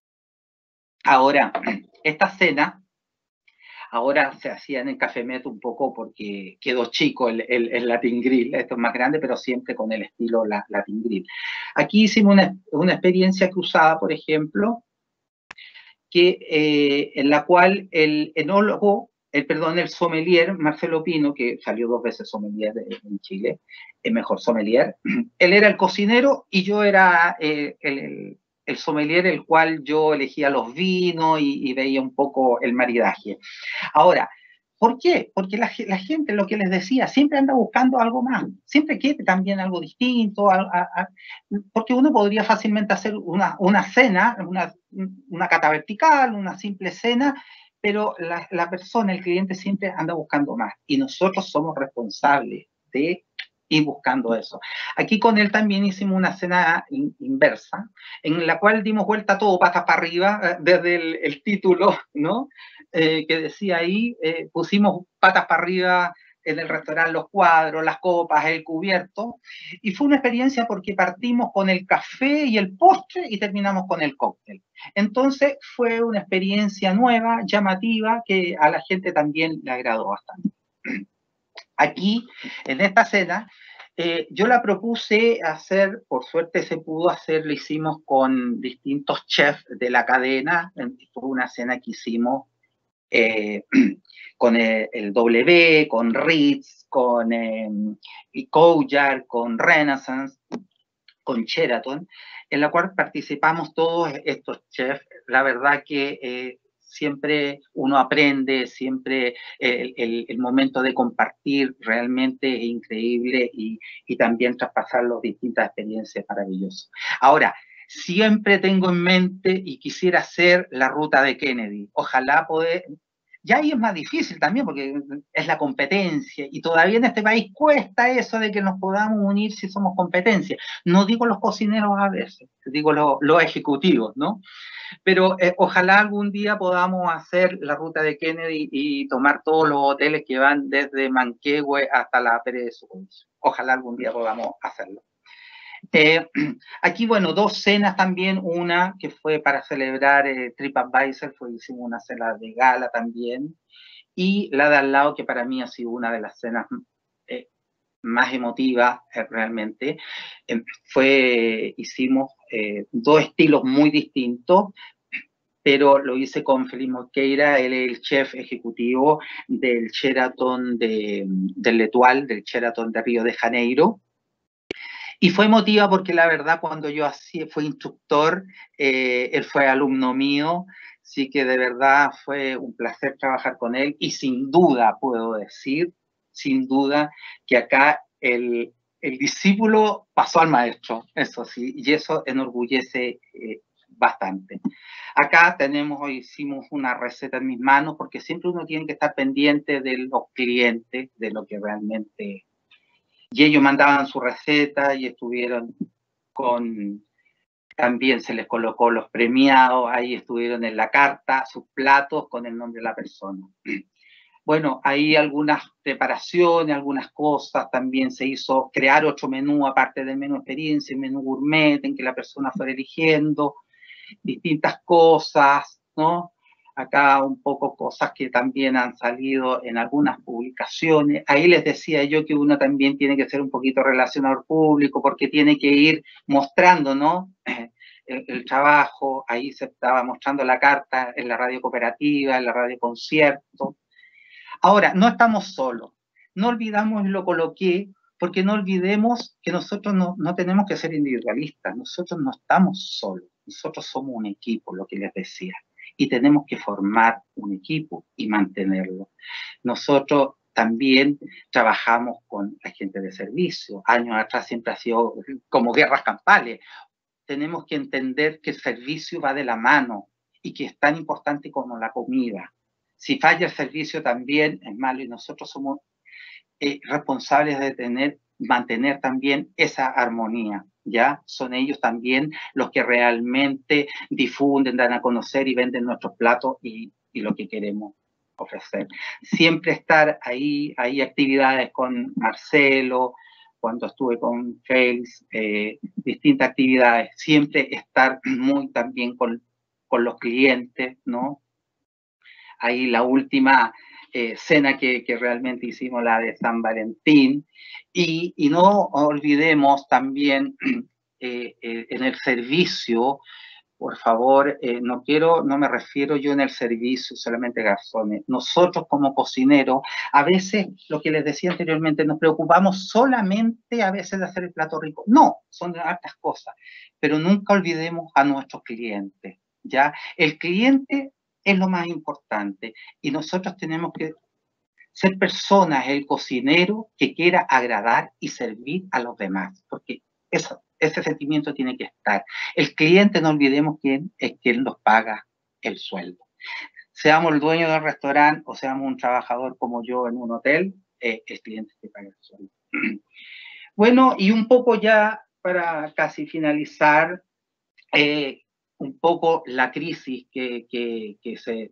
Ahora, esta cena ahora se hacía en el Café Met un poco porque quedó chico el, el, el Latin Grill, esto es más grande, pero siempre con el estilo la, Latin Grill. Aquí hicimos una, una experiencia cruzada, por ejemplo, que, eh, en la cual el enólogo, el, perdón, el sommelier, Marcelo Pino, que salió dos veces sommelier en Chile, el mejor sommelier, él era el cocinero y yo era eh, el, el el sommelier, el cual yo elegía los vinos y, y veía un poco el maridaje. Ahora, ¿por qué? Porque la, la gente, lo que les decía, siempre anda buscando algo más, siempre quiere también algo distinto, a, a, a, porque uno podría fácilmente hacer una, una cena, una, una cata vertical, una simple cena, pero la, la persona, el cliente siempre anda buscando más y nosotros somos responsables de ir buscando eso. Aquí con él también hicimos una cena in, inversa, en la cual dimos vuelta todo patas para arriba, desde el, el título, ¿no? Eh, que decía ahí, eh, pusimos patas para arriba en el restaurante los cuadros, las copas, el cubierto, y fue una experiencia porque partimos con el café y el postre y terminamos con el cóctel. Entonces fue una experiencia nueva, llamativa, que a la gente también le agradó bastante. Aquí, en esta cena, eh, yo la propuse hacer, por suerte se pudo hacer, lo hicimos con distintos chefs de la cadena, fue una cena que hicimos eh, con el, el W, con Ritz, con eh, Couillard, con Renaissance, con Sheraton, en la cual participamos todos estos chefs. La verdad que eh, siempre uno aprende, siempre el, el, el, momento de compartir realmente es increíble y, y también traspasar las distintas experiencias maravillosas. Ahora, siempre tengo en mente y quisiera hacer la ruta de Kennedy. Ojalá poder... Ya ahí es más difícil también porque es la competencia y todavía en este país cuesta eso de que nos podamos unir si somos competencia. No digo los cocineros a veces, digo los, los ejecutivos, ¿no? Pero eh, ojalá algún día podamos hacer la ruta de Kennedy y tomar todos los hoteles que van desde Manquehue hasta la Pérez de Socorro. Ojalá algún día podamos hacerlo. Eh, aquí, bueno, dos cenas también, una que fue para celebrar eh, TripAdvisor, fue, hicimos una cena de gala también, y la de al lado, que para mí ha sido una de las cenas eh, más emotivas eh, realmente, eh, fue, hicimos eh, dos estilos muy distintos, pero lo hice con Felipe Mosqueira, él es el chef ejecutivo del Sheraton de, del L'Etoile, del Sheraton de Río de Janeiro. Y fue emotiva porque la verdad cuando yo así fui instructor, eh, él fue alumno mío, así que de verdad fue un placer trabajar con él y sin duda puedo decir, sin duda, que acá el, el discípulo pasó al maestro, eso sí, y eso enorgullece eh, bastante. Acá tenemos, hoy hicimos una receta en mis manos porque siempre uno tiene que estar pendiente de los clientes, de lo que realmente... Y ellos mandaban su receta y estuvieron con, también se les colocó los premiados, ahí estuvieron en la carta, sus platos con el nombre de la persona. Bueno, ahí algunas preparaciones, algunas cosas, también se hizo crear otro menú aparte del menú experiencia, el menú gourmet, en que la persona fuera eligiendo distintas cosas, ¿no? Acá un poco cosas que también han salido en algunas publicaciones. Ahí les decía yo que uno también tiene que ser un poquito relacionador público porque tiene que ir mostrando, ¿no? El, el trabajo, ahí se estaba mostrando la carta en la radio cooperativa, en la radio concierto. Ahora, no estamos solos. No olvidamos, lo coloqué, porque no olvidemos que nosotros no, no tenemos que ser individualistas, nosotros no estamos solos, nosotros somos un equipo, lo que les decía, y tenemos que formar un equipo y mantenerlo. Nosotros también trabajamos con la gente de servicio, años atrás siempre ha sido como guerras campales. Tenemos que entender que el servicio va de la mano y que es tan importante como la comida. Si falla el servicio también es malo y nosotros somos eh, responsables de tener, mantener también esa armonía, ¿ya? Son ellos también los que realmente difunden, dan a conocer y venden nuestros platos y, y lo que queremos ofrecer. Siempre estar ahí, hay actividades con Marcelo, cuando estuve con Félix, eh, distintas actividades, siempre estar muy también con, con los clientes, ¿no? Ahí la última eh, cena que, que realmente hicimos, la de San Valentín, y, y no olvidemos también eh, eh, en el servicio, por favor, eh, no quiero, no me refiero yo en el servicio solamente garzones. Nosotros como cocineros, a veces, lo que les decía anteriormente, nos preocupamos solamente a veces de hacer el plato rico. No, son hartas cosas, pero nunca olvidemos a nuestros clientes, ¿ya? El cliente es lo más importante y nosotros tenemos que ser personas, el cocinero que quiera agradar y servir a los demás, porque eso, ese sentimiento tiene que estar. El cliente, no olvidemos quién es quien nos paga el sueldo. Seamos el dueño del restaurante o seamos un trabajador como yo en un hotel, eh, el cliente te paga el sueldo. Bueno, y un poco ya para casi finalizar, eh, un poco la crisis que, que, que se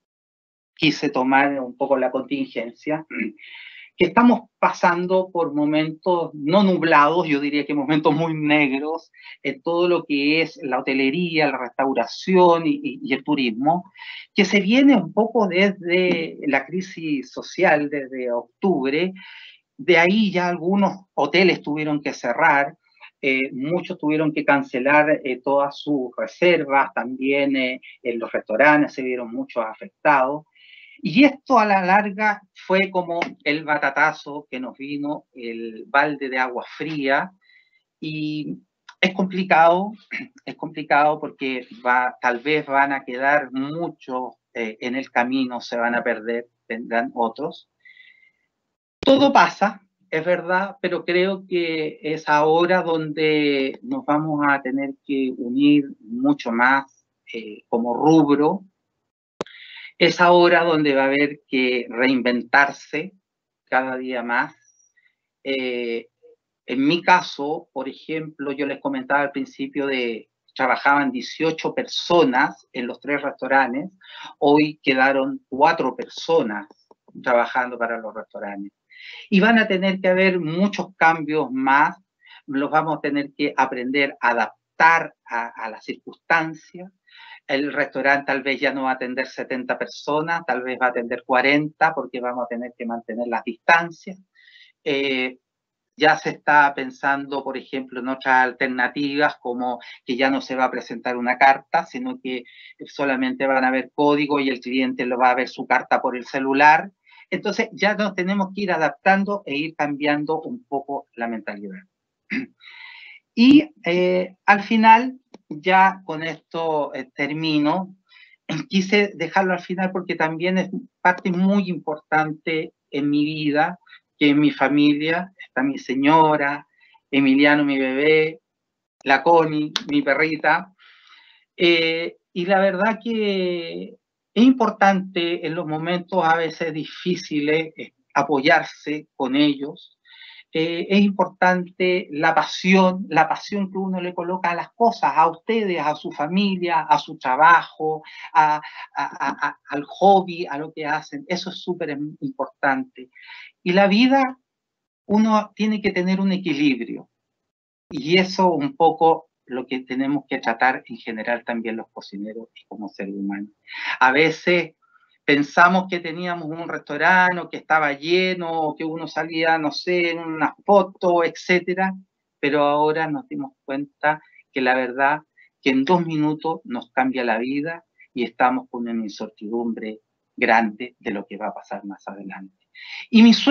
quise tomar un poco la contingencia, que estamos pasando por momentos no nublados, yo diría que momentos muy negros, en todo lo que es la hotelería, la restauración y, y, y el turismo, que se viene un poco desde la crisis social, desde octubre. De ahí ya algunos hoteles tuvieron que cerrar, eh, muchos tuvieron que cancelar eh, todas sus reservas, también eh, en los restaurantes se vieron muchos afectados. Y esto a la larga fue como el batatazo que nos vino, el balde de agua fría, y es complicado, es complicado porque va, tal vez van a quedar muchos eh, en el camino, se van a perder, tendrán otros. Todo pasa, es verdad, pero creo que es ahora donde nos vamos a tener que unir mucho más eh, como rubro. Es ahora donde va a haber que reinventarse cada día más. Eh, en mi caso, por ejemplo, yo les comentaba al principio de trabajaban dieciocho personas en los tres restaurantes, hoy quedaron cuatro personas trabajando para los restaurantes. Y van a tener que haber muchos cambios más, los vamos a tener que aprender a adaptar a, a las circunstancias. El restaurante tal vez ya no va a atender setenta personas, tal vez va a atender cuarenta porque vamos a tener que mantener las distancias. Eh, ya se está pensando, por ejemplo, en otras alternativas, como que ya no se va a presentar una carta, sino que solamente van a ver código y el cliente lo va a ver su carta por el celular. Entonces ya nos tenemos que ir adaptando e ir cambiando un poco la mentalidad. Y eh, al final, ya con esto eh, termino, quise dejarlo al final porque también es parte muy importante en mi vida, que en mi familia está mi señora, Emiliano, mi bebé, la Connie, mi perrita. Eh, y la verdad que es importante en los momentos a veces difíciles eh, apoyarse con ellos. Eh, es importante la pasión, la pasión que uno le coloca a las cosas, a ustedes, a su familia, a su trabajo, a, a, a, al hobby, a lo que hacen. Eso es súper importante. Y la vida, uno tiene que tener un equilibrio. Y eso un poco lo que tenemos que tratar en general también los cocineros y como seres humanos. A veces pensamos que teníamos un restaurante o que estaba lleno o que uno salía, no sé, en una foto, etcétera, pero ahora nos dimos cuenta que la verdad que en dos minutos nos cambia la vida y estamos con una incertidumbre grande de lo que va a pasar más adelante. Y mi sueño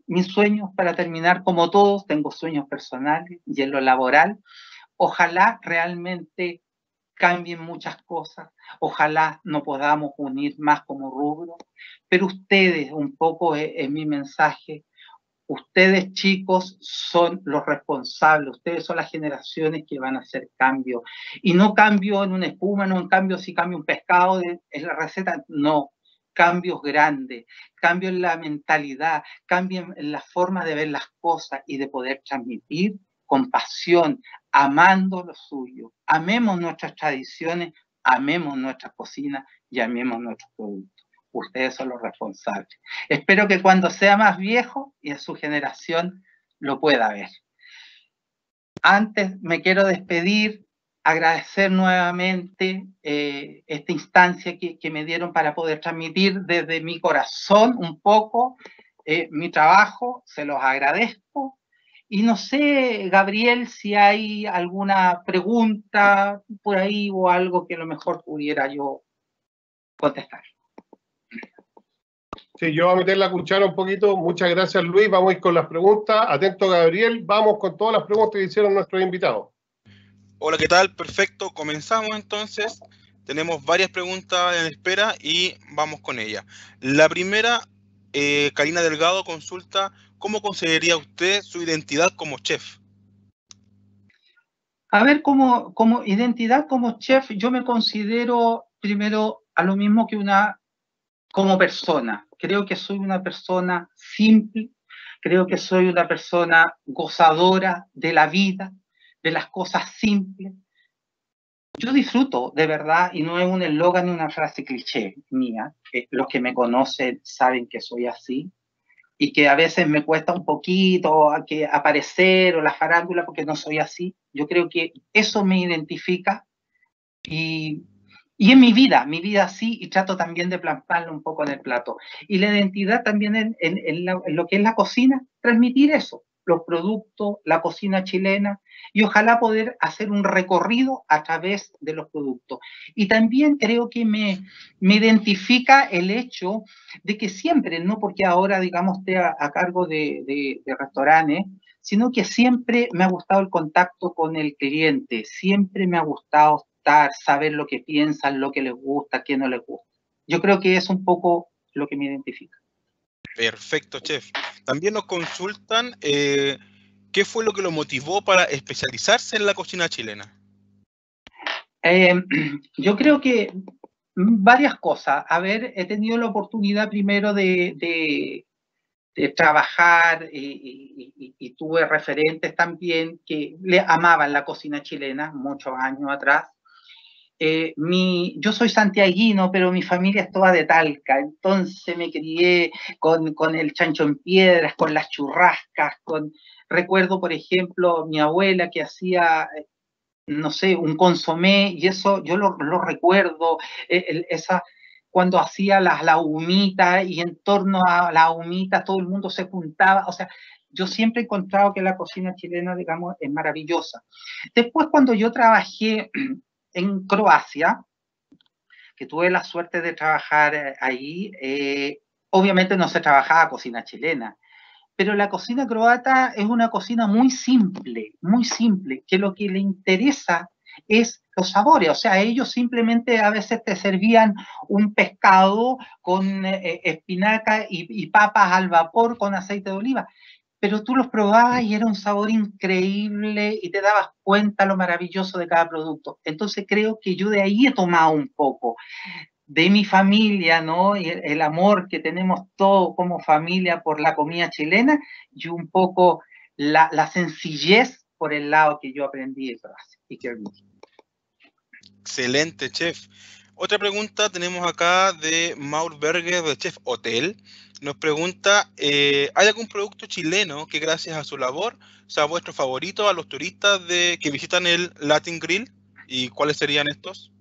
mis sueños para terminar, como todos, tengo sueños personales y en lo laboral. Ojalá realmente cambien muchas cosas, ojalá nos podamos unir más como rubro, pero ustedes, un poco es, es mi mensaje, ustedes chicos son los responsables, ustedes son las generaciones que van a hacer cambio, y no cambio en una espuma, no en cambio si cambio un pescado en la receta, no, cambios grandes, cambio en la mentalidad, cambio en la forma de ver las cosas y de poder transmitir con pasión, amando lo suyo, amemos nuestras tradiciones, amemos nuestras cocinas y amemos nuestros productos. Ustedes son los responsables. Espero que cuando sea más viejo y en su generación lo pueda ver. Antes me quiero despedir, agradecer nuevamente eh, esta instancia que, que me dieron para poder transmitir desde mi corazón un poco eh, mi trabajo, se los agradezco. Y no sé, Gabriel, si hay alguna pregunta por ahí o algo que a lo mejor pudiera yo contestar. Sí, yo voy a meter la cuchara un poquito. Muchas gracias, Luis. Vamos a ir con las preguntas. Atento, Gabriel. Vamos con todas las preguntas que hicieron nuestros invitados. Hola, ¿qué tal? Perfecto. Comenzamos entonces. Tenemos varias preguntas en espera y vamos con ellas. La primera, eh, Karina Delgado consulta, ¿cómo consideraría usted su identidad como chef? A ver, como, como identidad, como chef, yo me considero primero a lo mismo que una, como persona. Creo que soy una persona simple, creo que soy una persona gozadora de la vida, de las cosas simples. Yo disfruto, de verdad, y no es un eslogan ni una frase cliché mía. Eh, los que me conocen saben que soy así y que a veces me cuesta un poquito que aparecer o la farándula porque no soy así. Yo creo que eso me identifica y, y en mi vida, mi vida sí, y trato también de plasmarlo un poco en el plato. Y la identidad también en, en, en, la, en lo que es la cocina, transmitir eso, los productos, la cocina chilena, y ojalá poder hacer un recorrido a través de los productos. Y también creo que me, me identifica el hecho de que siempre, no porque ahora, digamos, esté a, a cargo de, de, de restaurantes, sino que siempre me ha gustado el contacto con el cliente, siempre me ha gustado estar, saber lo que piensan, lo que les gusta, qué no les gusta. Yo creo que es un poco lo que me identifica. Perfecto, chef. También nos consultan eh, qué fue lo que lo motivó para especializarse en la cocina chilena. Eh, yo creo que varias cosas. A ver, he tenido la oportunidad primero de, de, de trabajar y, y, y tuve referentes también que le amaban la cocina chilena muchos años atrás. Eh, mi, yo soy santiaguino, pero mi familia es toda de Talca, entonces me crié con, con el chancho en piedras, con las churrascas, con, recuerdo, por ejemplo, mi abuela que hacía, no sé, un consomé, y eso yo lo, lo recuerdo, el, esa, cuando hacía las la humitas y en torno a la humita todo el mundo se juntaba, o sea, yo siempre he encontrado que la cocina chilena, digamos, es maravillosa. Después, cuando yo trabajé en Croacia, que tuve la suerte de trabajar ahí, eh, obviamente no se trabajaba cocina chilena, pero la cocina croata es una cocina muy simple, muy simple, que lo que le interesa es los sabores, o sea, ellos simplemente a veces te servían un pescado con eh, espinaca y, y papas al vapor con aceite de oliva, pero tú los probabas y era un sabor increíble y te dabas cuenta lo maravilloso de cada producto. Entonces creo que yo de ahí he tomado un poco de mi familia, ¿no? Y el, el amor que tenemos todos como familia por la comida chilena y un poco la, la sencillez por el lado que yo aprendí de Croacia y que Excelente, chef. Otra pregunta tenemos acá de Maur Berger de Chef Hotel. Nos pregunta, eh, ¿hay algún producto chileno que gracias a su labor sea vuestro favorito a los turistas de, que visitan el Latin Grill? ¿Y cuáles serían estos?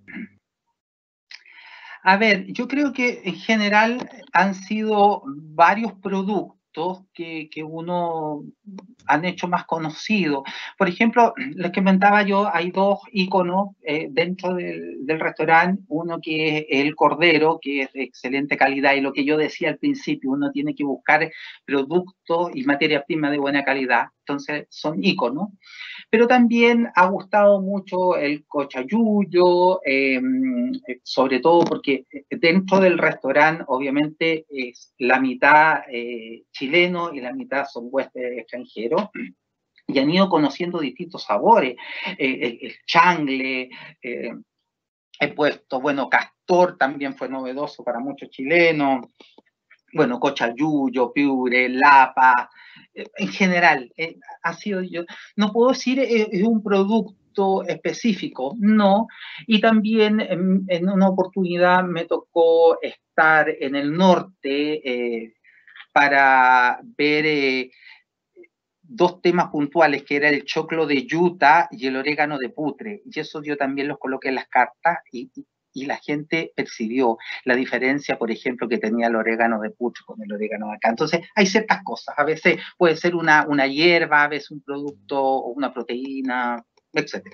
A ver, yo creo que en general han sido varios productos que, que uno han hecho más conocido. Por ejemplo, les comentaba yo, hay dos iconos eh, dentro del, del restaurante, uno que es el cordero, que es de excelente calidad, y lo que yo decía al principio, uno tiene que buscar productos y materia prima de buena calidad, entonces son iconos. Pero también ha gustado mucho el cochayuyo, eh, sobre todo porque dentro del restaurante obviamente es la mitad eh, chileno y la mitad son huéspedes extranjeros y han ido conociendo distintos sabores, eh, el, el changle, eh, he puesto, bueno, castor también fue novedoso para muchos chilenos, bueno, cochayuyo, piure, lapa, en general, eh, ha sido yo, no puedo decir eh, es un producto específico, no, y también en, en una oportunidad me tocó estar en el norte eh, para ver eh, dos temas puntuales, que era el choclo de yuta y el orégano de putre, y eso yo también los coloqué en las cartas y, y la gente percibió la diferencia, por ejemplo, que tenía el orégano de putre con el orégano de acá. Entonces, hay ciertas cosas. A veces puede ser una, una hierba, a veces un producto o una proteína, etcétera.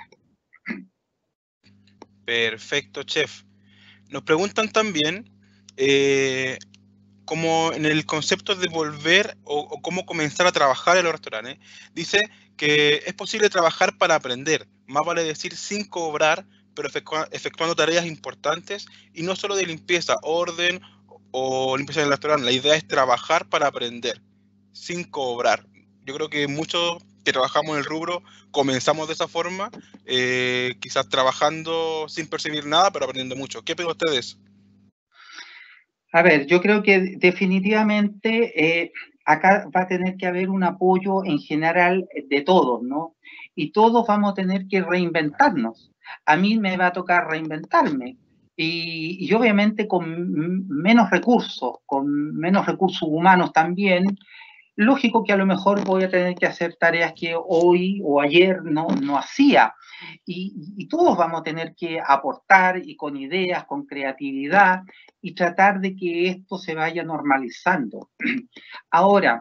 Perfecto, chef. Nos preguntan también eh, como en el concepto de volver o, o cómo comenzar a trabajar en los restaurantes. Dice que es posible trabajar para aprender, más vale decir sin cobrar, pero efectua, efectuando tareas importantes y no solo de limpieza, orden o limpieza del restaurante. La idea es trabajar para aprender, sin cobrar. Yo creo que muchos que trabajamos en el rubro comenzamos de esa forma, eh, quizás trabajando sin percibir nada, pero aprendiendo mucho. ¿Qué opinan ustedes? A ver, yo creo que definitivamente eh, acá va a tener que haber un apoyo en general de todos, ¿no? Y todos vamos a tener que reinventarnos. A mí me va a tocar reinventarme. Y, y obviamente con menos recursos, con menos recursos humanos también, lógico que a lo mejor voy a tener que hacer tareas que hoy o ayer no, no hacía. Y, y todos vamos a tener que aportar y con ideas, con creatividad y tratar de que esto se vaya normalizando. Ahora,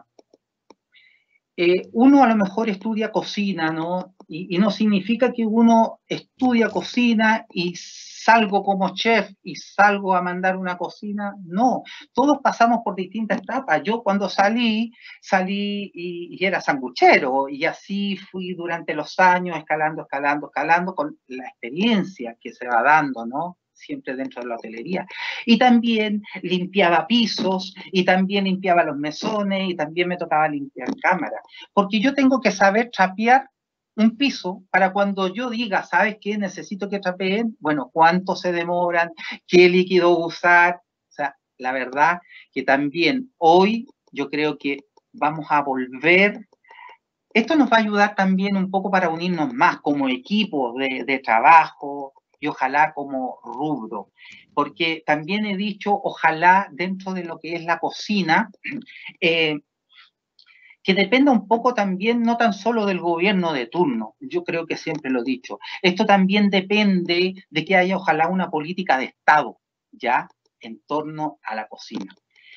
eh, uno a lo mejor estudia cocina, ¿no? Y, y no significa que uno estudia cocina y salgo como chef y salgo a mandar una cocina, no, todos pasamos por distintas etapas. Yo cuando salí, salí y, y era sanguchero y así fui durante los años escalando, escalando, escalando con la experiencia que se va dando, ¿no? Siempre dentro de la hotelería. Y también limpiaba pisos, y también limpiaba los mesones, y también me tocaba limpiar cámaras. Porque yo tengo que saber trapear un piso para cuando yo diga, ¿sabes qué? Necesito que trapeen. Bueno, ¿cuánto se demoran? ¿Qué líquido usar? O sea, la verdad que también hoy yo creo que vamos a volver. Esto nos va a ayudar también un poco para unirnos más como equipo de, de trabajo y ojalá como rubro. Porque también he dicho, ojalá dentro de lo que es la cocina, eh, que dependa un poco también, no tan solo del gobierno de turno, yo creo que siempre lo he dicho, esto también depende de que haya ojalá una política de Estado, ¿ya? En torno a la cocina.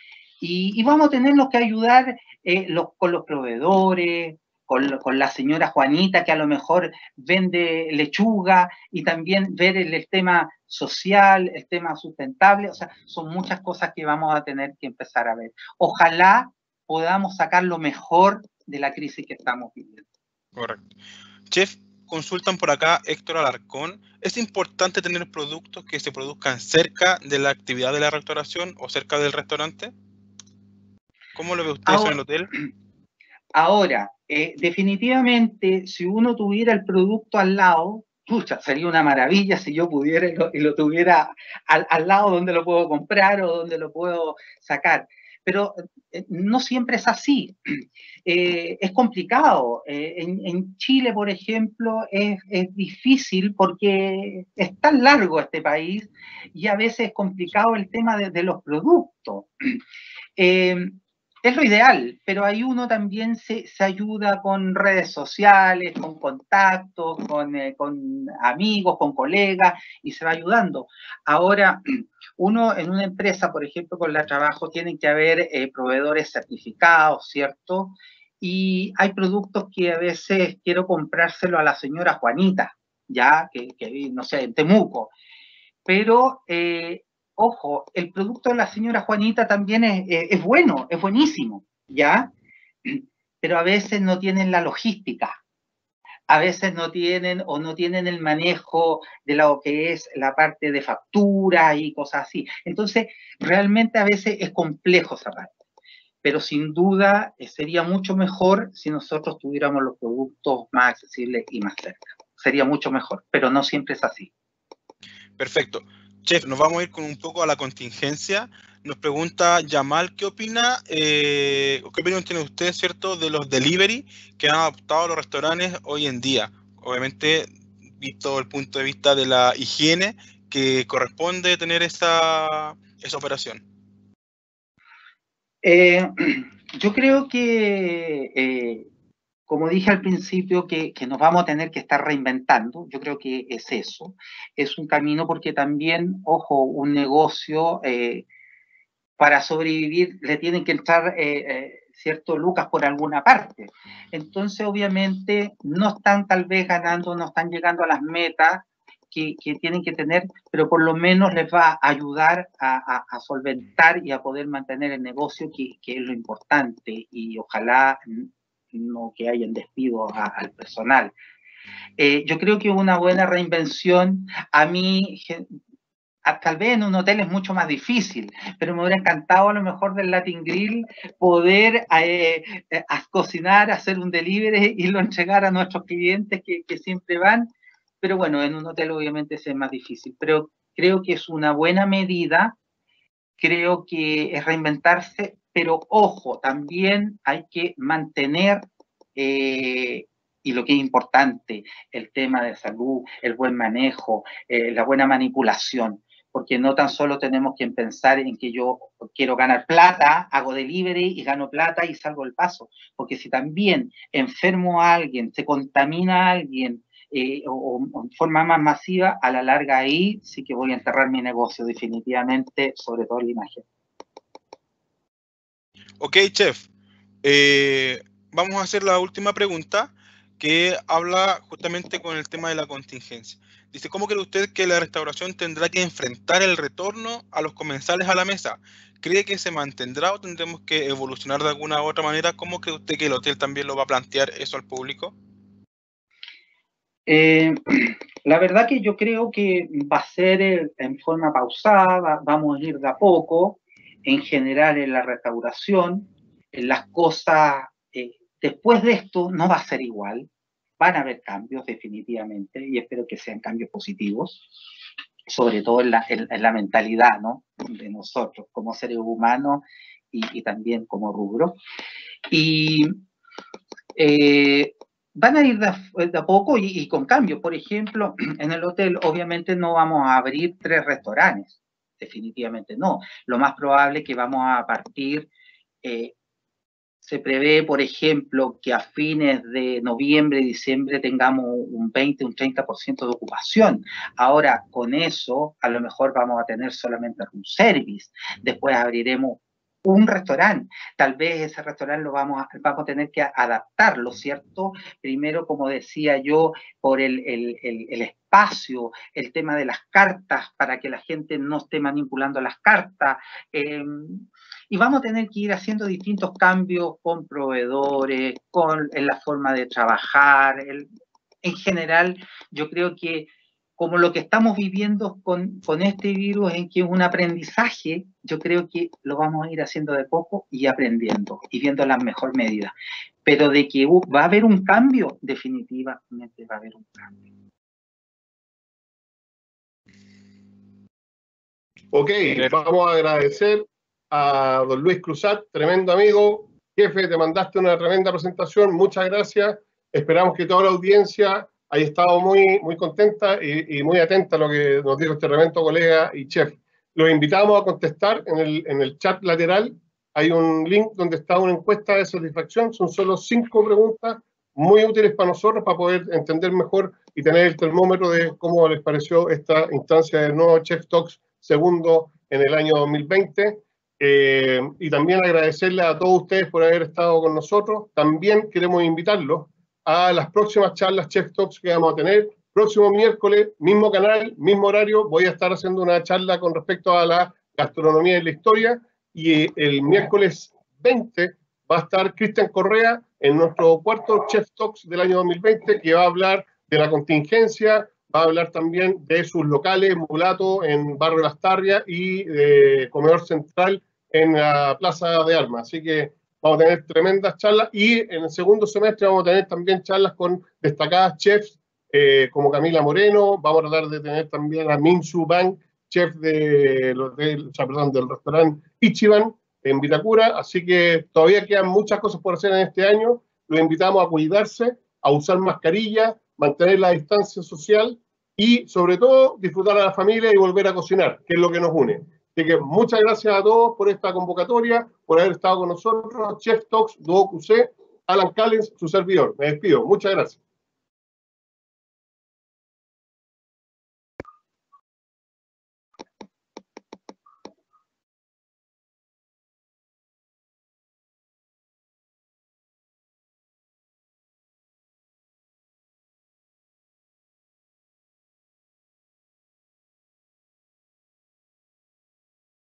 Y, y vamos a tenernos que ayudar eh, los, con los proveedores, con, con la señora Juanita que a lo mejor vende lechuga y también ver el, el tema social, el tema sustentable, o sea, son muchas cosas que vamos a tener que empezar a ver. Ojalá podamos sacar lo mejor de la crisis que estamos viviendo. Correcto. Chef, consultan por acá Héctor Alarcón. ¿Es importante tener productos que se produzcan cerca de la actividad de la restauración o cerca del restaurante? ¿Cómo lo ve usted eso en el hotel? Ahora, eh, definitivamente, si uno tuviera el producto al lado, pucha, sería una maravilla si yo pudiera y lo, y lo tuviera al, al lado donde lo puedo comprar o donde lo puedo sacar. Pero eh, no siempre es así. Eh, es complicado. Eh, en, en Chile, por ejemplo, es, es difícil porque es tan largo este país y a veces es complicado el tema de, de los productos. Eh, es lo ideal, pero ahí uno también se, se ayuda con redes sociales, con contactos, con, eh, con amigos, con colegas, y se va ayudando. Ahora, uno en una empresa, por ejemplo, con la trabajo, tienen que haber eh, proveedores certificados, ¿cierto? y hay productos que a veces quiero comprárselo a la señora Juanita, ya, que, que no sé, en Temuco, pero eh, ojo, el producto de la señora Juanita también es, es, es bueno, es buenísimo, ya, pero a veces no tienen la logística. A veces no tienen o no tienen el manejo de lo que es la parte de factura y cosas así. Entonces, realmente a veces es complejo esa parte. Pero sin duda sería mucho mejor si nosotros tuviéramos los productos más accesibles y más cerca. Sería mucho mejor, pero no siempre es así. Perfecto. Chef, nos vamos a ir con un poco a la contingencia. Nos pregunta Yamal, ¿qué opina, eh, qué opinión tiene usted, cierto, de los delivery que han adoptado los restaurantes hoy en día? Obviamente, visto el punto de vista de la higiene que corresponde tener esa, esa operación. Eh, yo creo que, eh, como dije al principio, que, que nos vamos a tener que estar reinventando. Yo creo que es eso. Es un camino porque también, ojo, un negocio... Eh, para sobrevivir le tienen que entrar eh, eh, ciertos lucas por alguna parte. Entonces, obviamente, no están tal vez ganando, no están llegando a las metas que, que tienen que tener, pero por lo menos les va a ayudar a, a, a solventar y a poder mantener el negocio, que, que es lo importante, y ojalá no que hayan despido a, al personal. Eh, yo creo que una buena reinvención, a mí... Tal vez en un hotel es mucho más difícil, pero me hubiera encantado a lo mejor del Latin Grill poder eh, eh, a cocinar, hacer un delivery y lo entregar a nuestros clientes que, que siempre van. Pero bueno, en un hotel obviamente es más difícil, pero creo que es una buena medida, creo que es reinventarse, pero ojo, también hay que mantener, eh, y lo que es importante, el tema de salud, el buen manejo, eh, la buena manipulación, porque no tan solo tenemos que pensar en que yo quiero ganar plata, hago delivery y gano plata y salgo del paso, porque si también enfermo a alguien, se contamina a alguien, eh, o, o en forma más masiva, a la larga ahí sí que voy a enterrar mi negocio definitivamente, sobre todo la imagen. Ok, chef. Eh, vamos a hacer la última pregunta, que habla justamente con el tema de la contingencia. Dice, ¿cómo cree usted que la restauración tendrá que enfrentar el retorno a los comensales a la mesa? ¿Cree que se mantendrá o tendremos que evolucionar de alguna u otra manera? ¿Cómo cree usted que el hotel también lo va a plantear eso al público? Eh, la verdad que yo creo que va a ser en forma pausada, vamos a ir de a poco, en general en la restauración, en las cosas, eh, después de esto no va a ser igual, van a haber cambios definitivamente y espero que sean cambios positivos, sobre todo en la, en, en la mentalidad, ¿no?, de nosotros como seres humanos y, y también como rubro. Y eh, van a ir de a, de a poco y, y con cambios. Por ejemplo, en el hotel obviamente no vamos a abrir tres restaurantes, definitivamente no. Lo más probable es que vamos a partir, eh, se prevé, por ejemplo, que a fines de noviembre, diciembre tengamos un veinte, un treinta por ciento de ocupación. Ahora, con eso, a lo mejor vamos a tener solamente room service. Después abriremos un restaurante, tal vez ese restaurante lo vamos a, vamos a tener que adaptarlo, ¿cierto? Primero, como decía yo, por el, el, el, el espacio, el tema de las cartas, para que la gente no esté manipulando las cartas, eh, y vamos a tener que ir haciendo distintos cambios con proveedores, con en la forma de trabajar, el, en general, yo creo que como lo que estamos viviendo con, con este virus, en que es un aprendizaje, yo creo que lo vamos a ir haciendo de poco y aprendiendo y viendo las mejores medidas. Pero de que va a haber un cambio, definitivamente va a haber un cambio. Ok, vamos a agradecer a don Luis Cruzat, tremendo amigo. Jefe, te mandaste una tremenda presentación, muchas gracias. Esperamos que toda la audiencia haya estado muy, muy contenta y, y muy atenta a lo que nos dijo este tremendo colega y chef. Los invitamos a contestar en el, en el chat lateral. Hay un link donde está una encuesta de satisfacción. Son solo cinco preguntas muy útiles para nosotros, para poder entender mejor y tener el termómetro de cómo les pareció esta instancia del nuevo Chef Talks segundo en el año dos mil veinte. Eh, y también agradecerle a todos ustedes por haber estado con nosotros. También queremos invitarlos a las próximas charlas Chef Talks que vamos a tener. Próximo miércoles, mismo canal, mismo horario, voy a estar haciendo una charla con respecto a la gastronomía y la historia. Y el miércoles veinte va a estar Cristian Correa en nuestro cuarto Chef Talks del año dos mil veinte, que va a hablar de la contingencia, va a hablar también de sus locales, Mulato en Barrio Las Tarrias y de Comedor Central en la Plaza de Armas. Así que vamos a tener tremendas charlas y en el segundo semestre vamos a tener también charlas con destacadas chefs eh, como Camila Moreno. Vamos a tratar de tener también a Min Su Bang, chef de, de, o sea, perdón, del restaurante Ichiban en Vitacura. Así que todavía quedan muchas cosas por hacer en este año. Los invitamos a cuidarse, a usar mascarilla, mantener la distancia social y, sobre todo, disfrutar a la familia y volver a cocinar, que es lo que nos une. Así que muchas gracias a todos por esta convocatoria, por haber estado con nosotros. Chef Talks, Duoc U C, Alan Callens, su servidor. Me despido. Muchas gracias.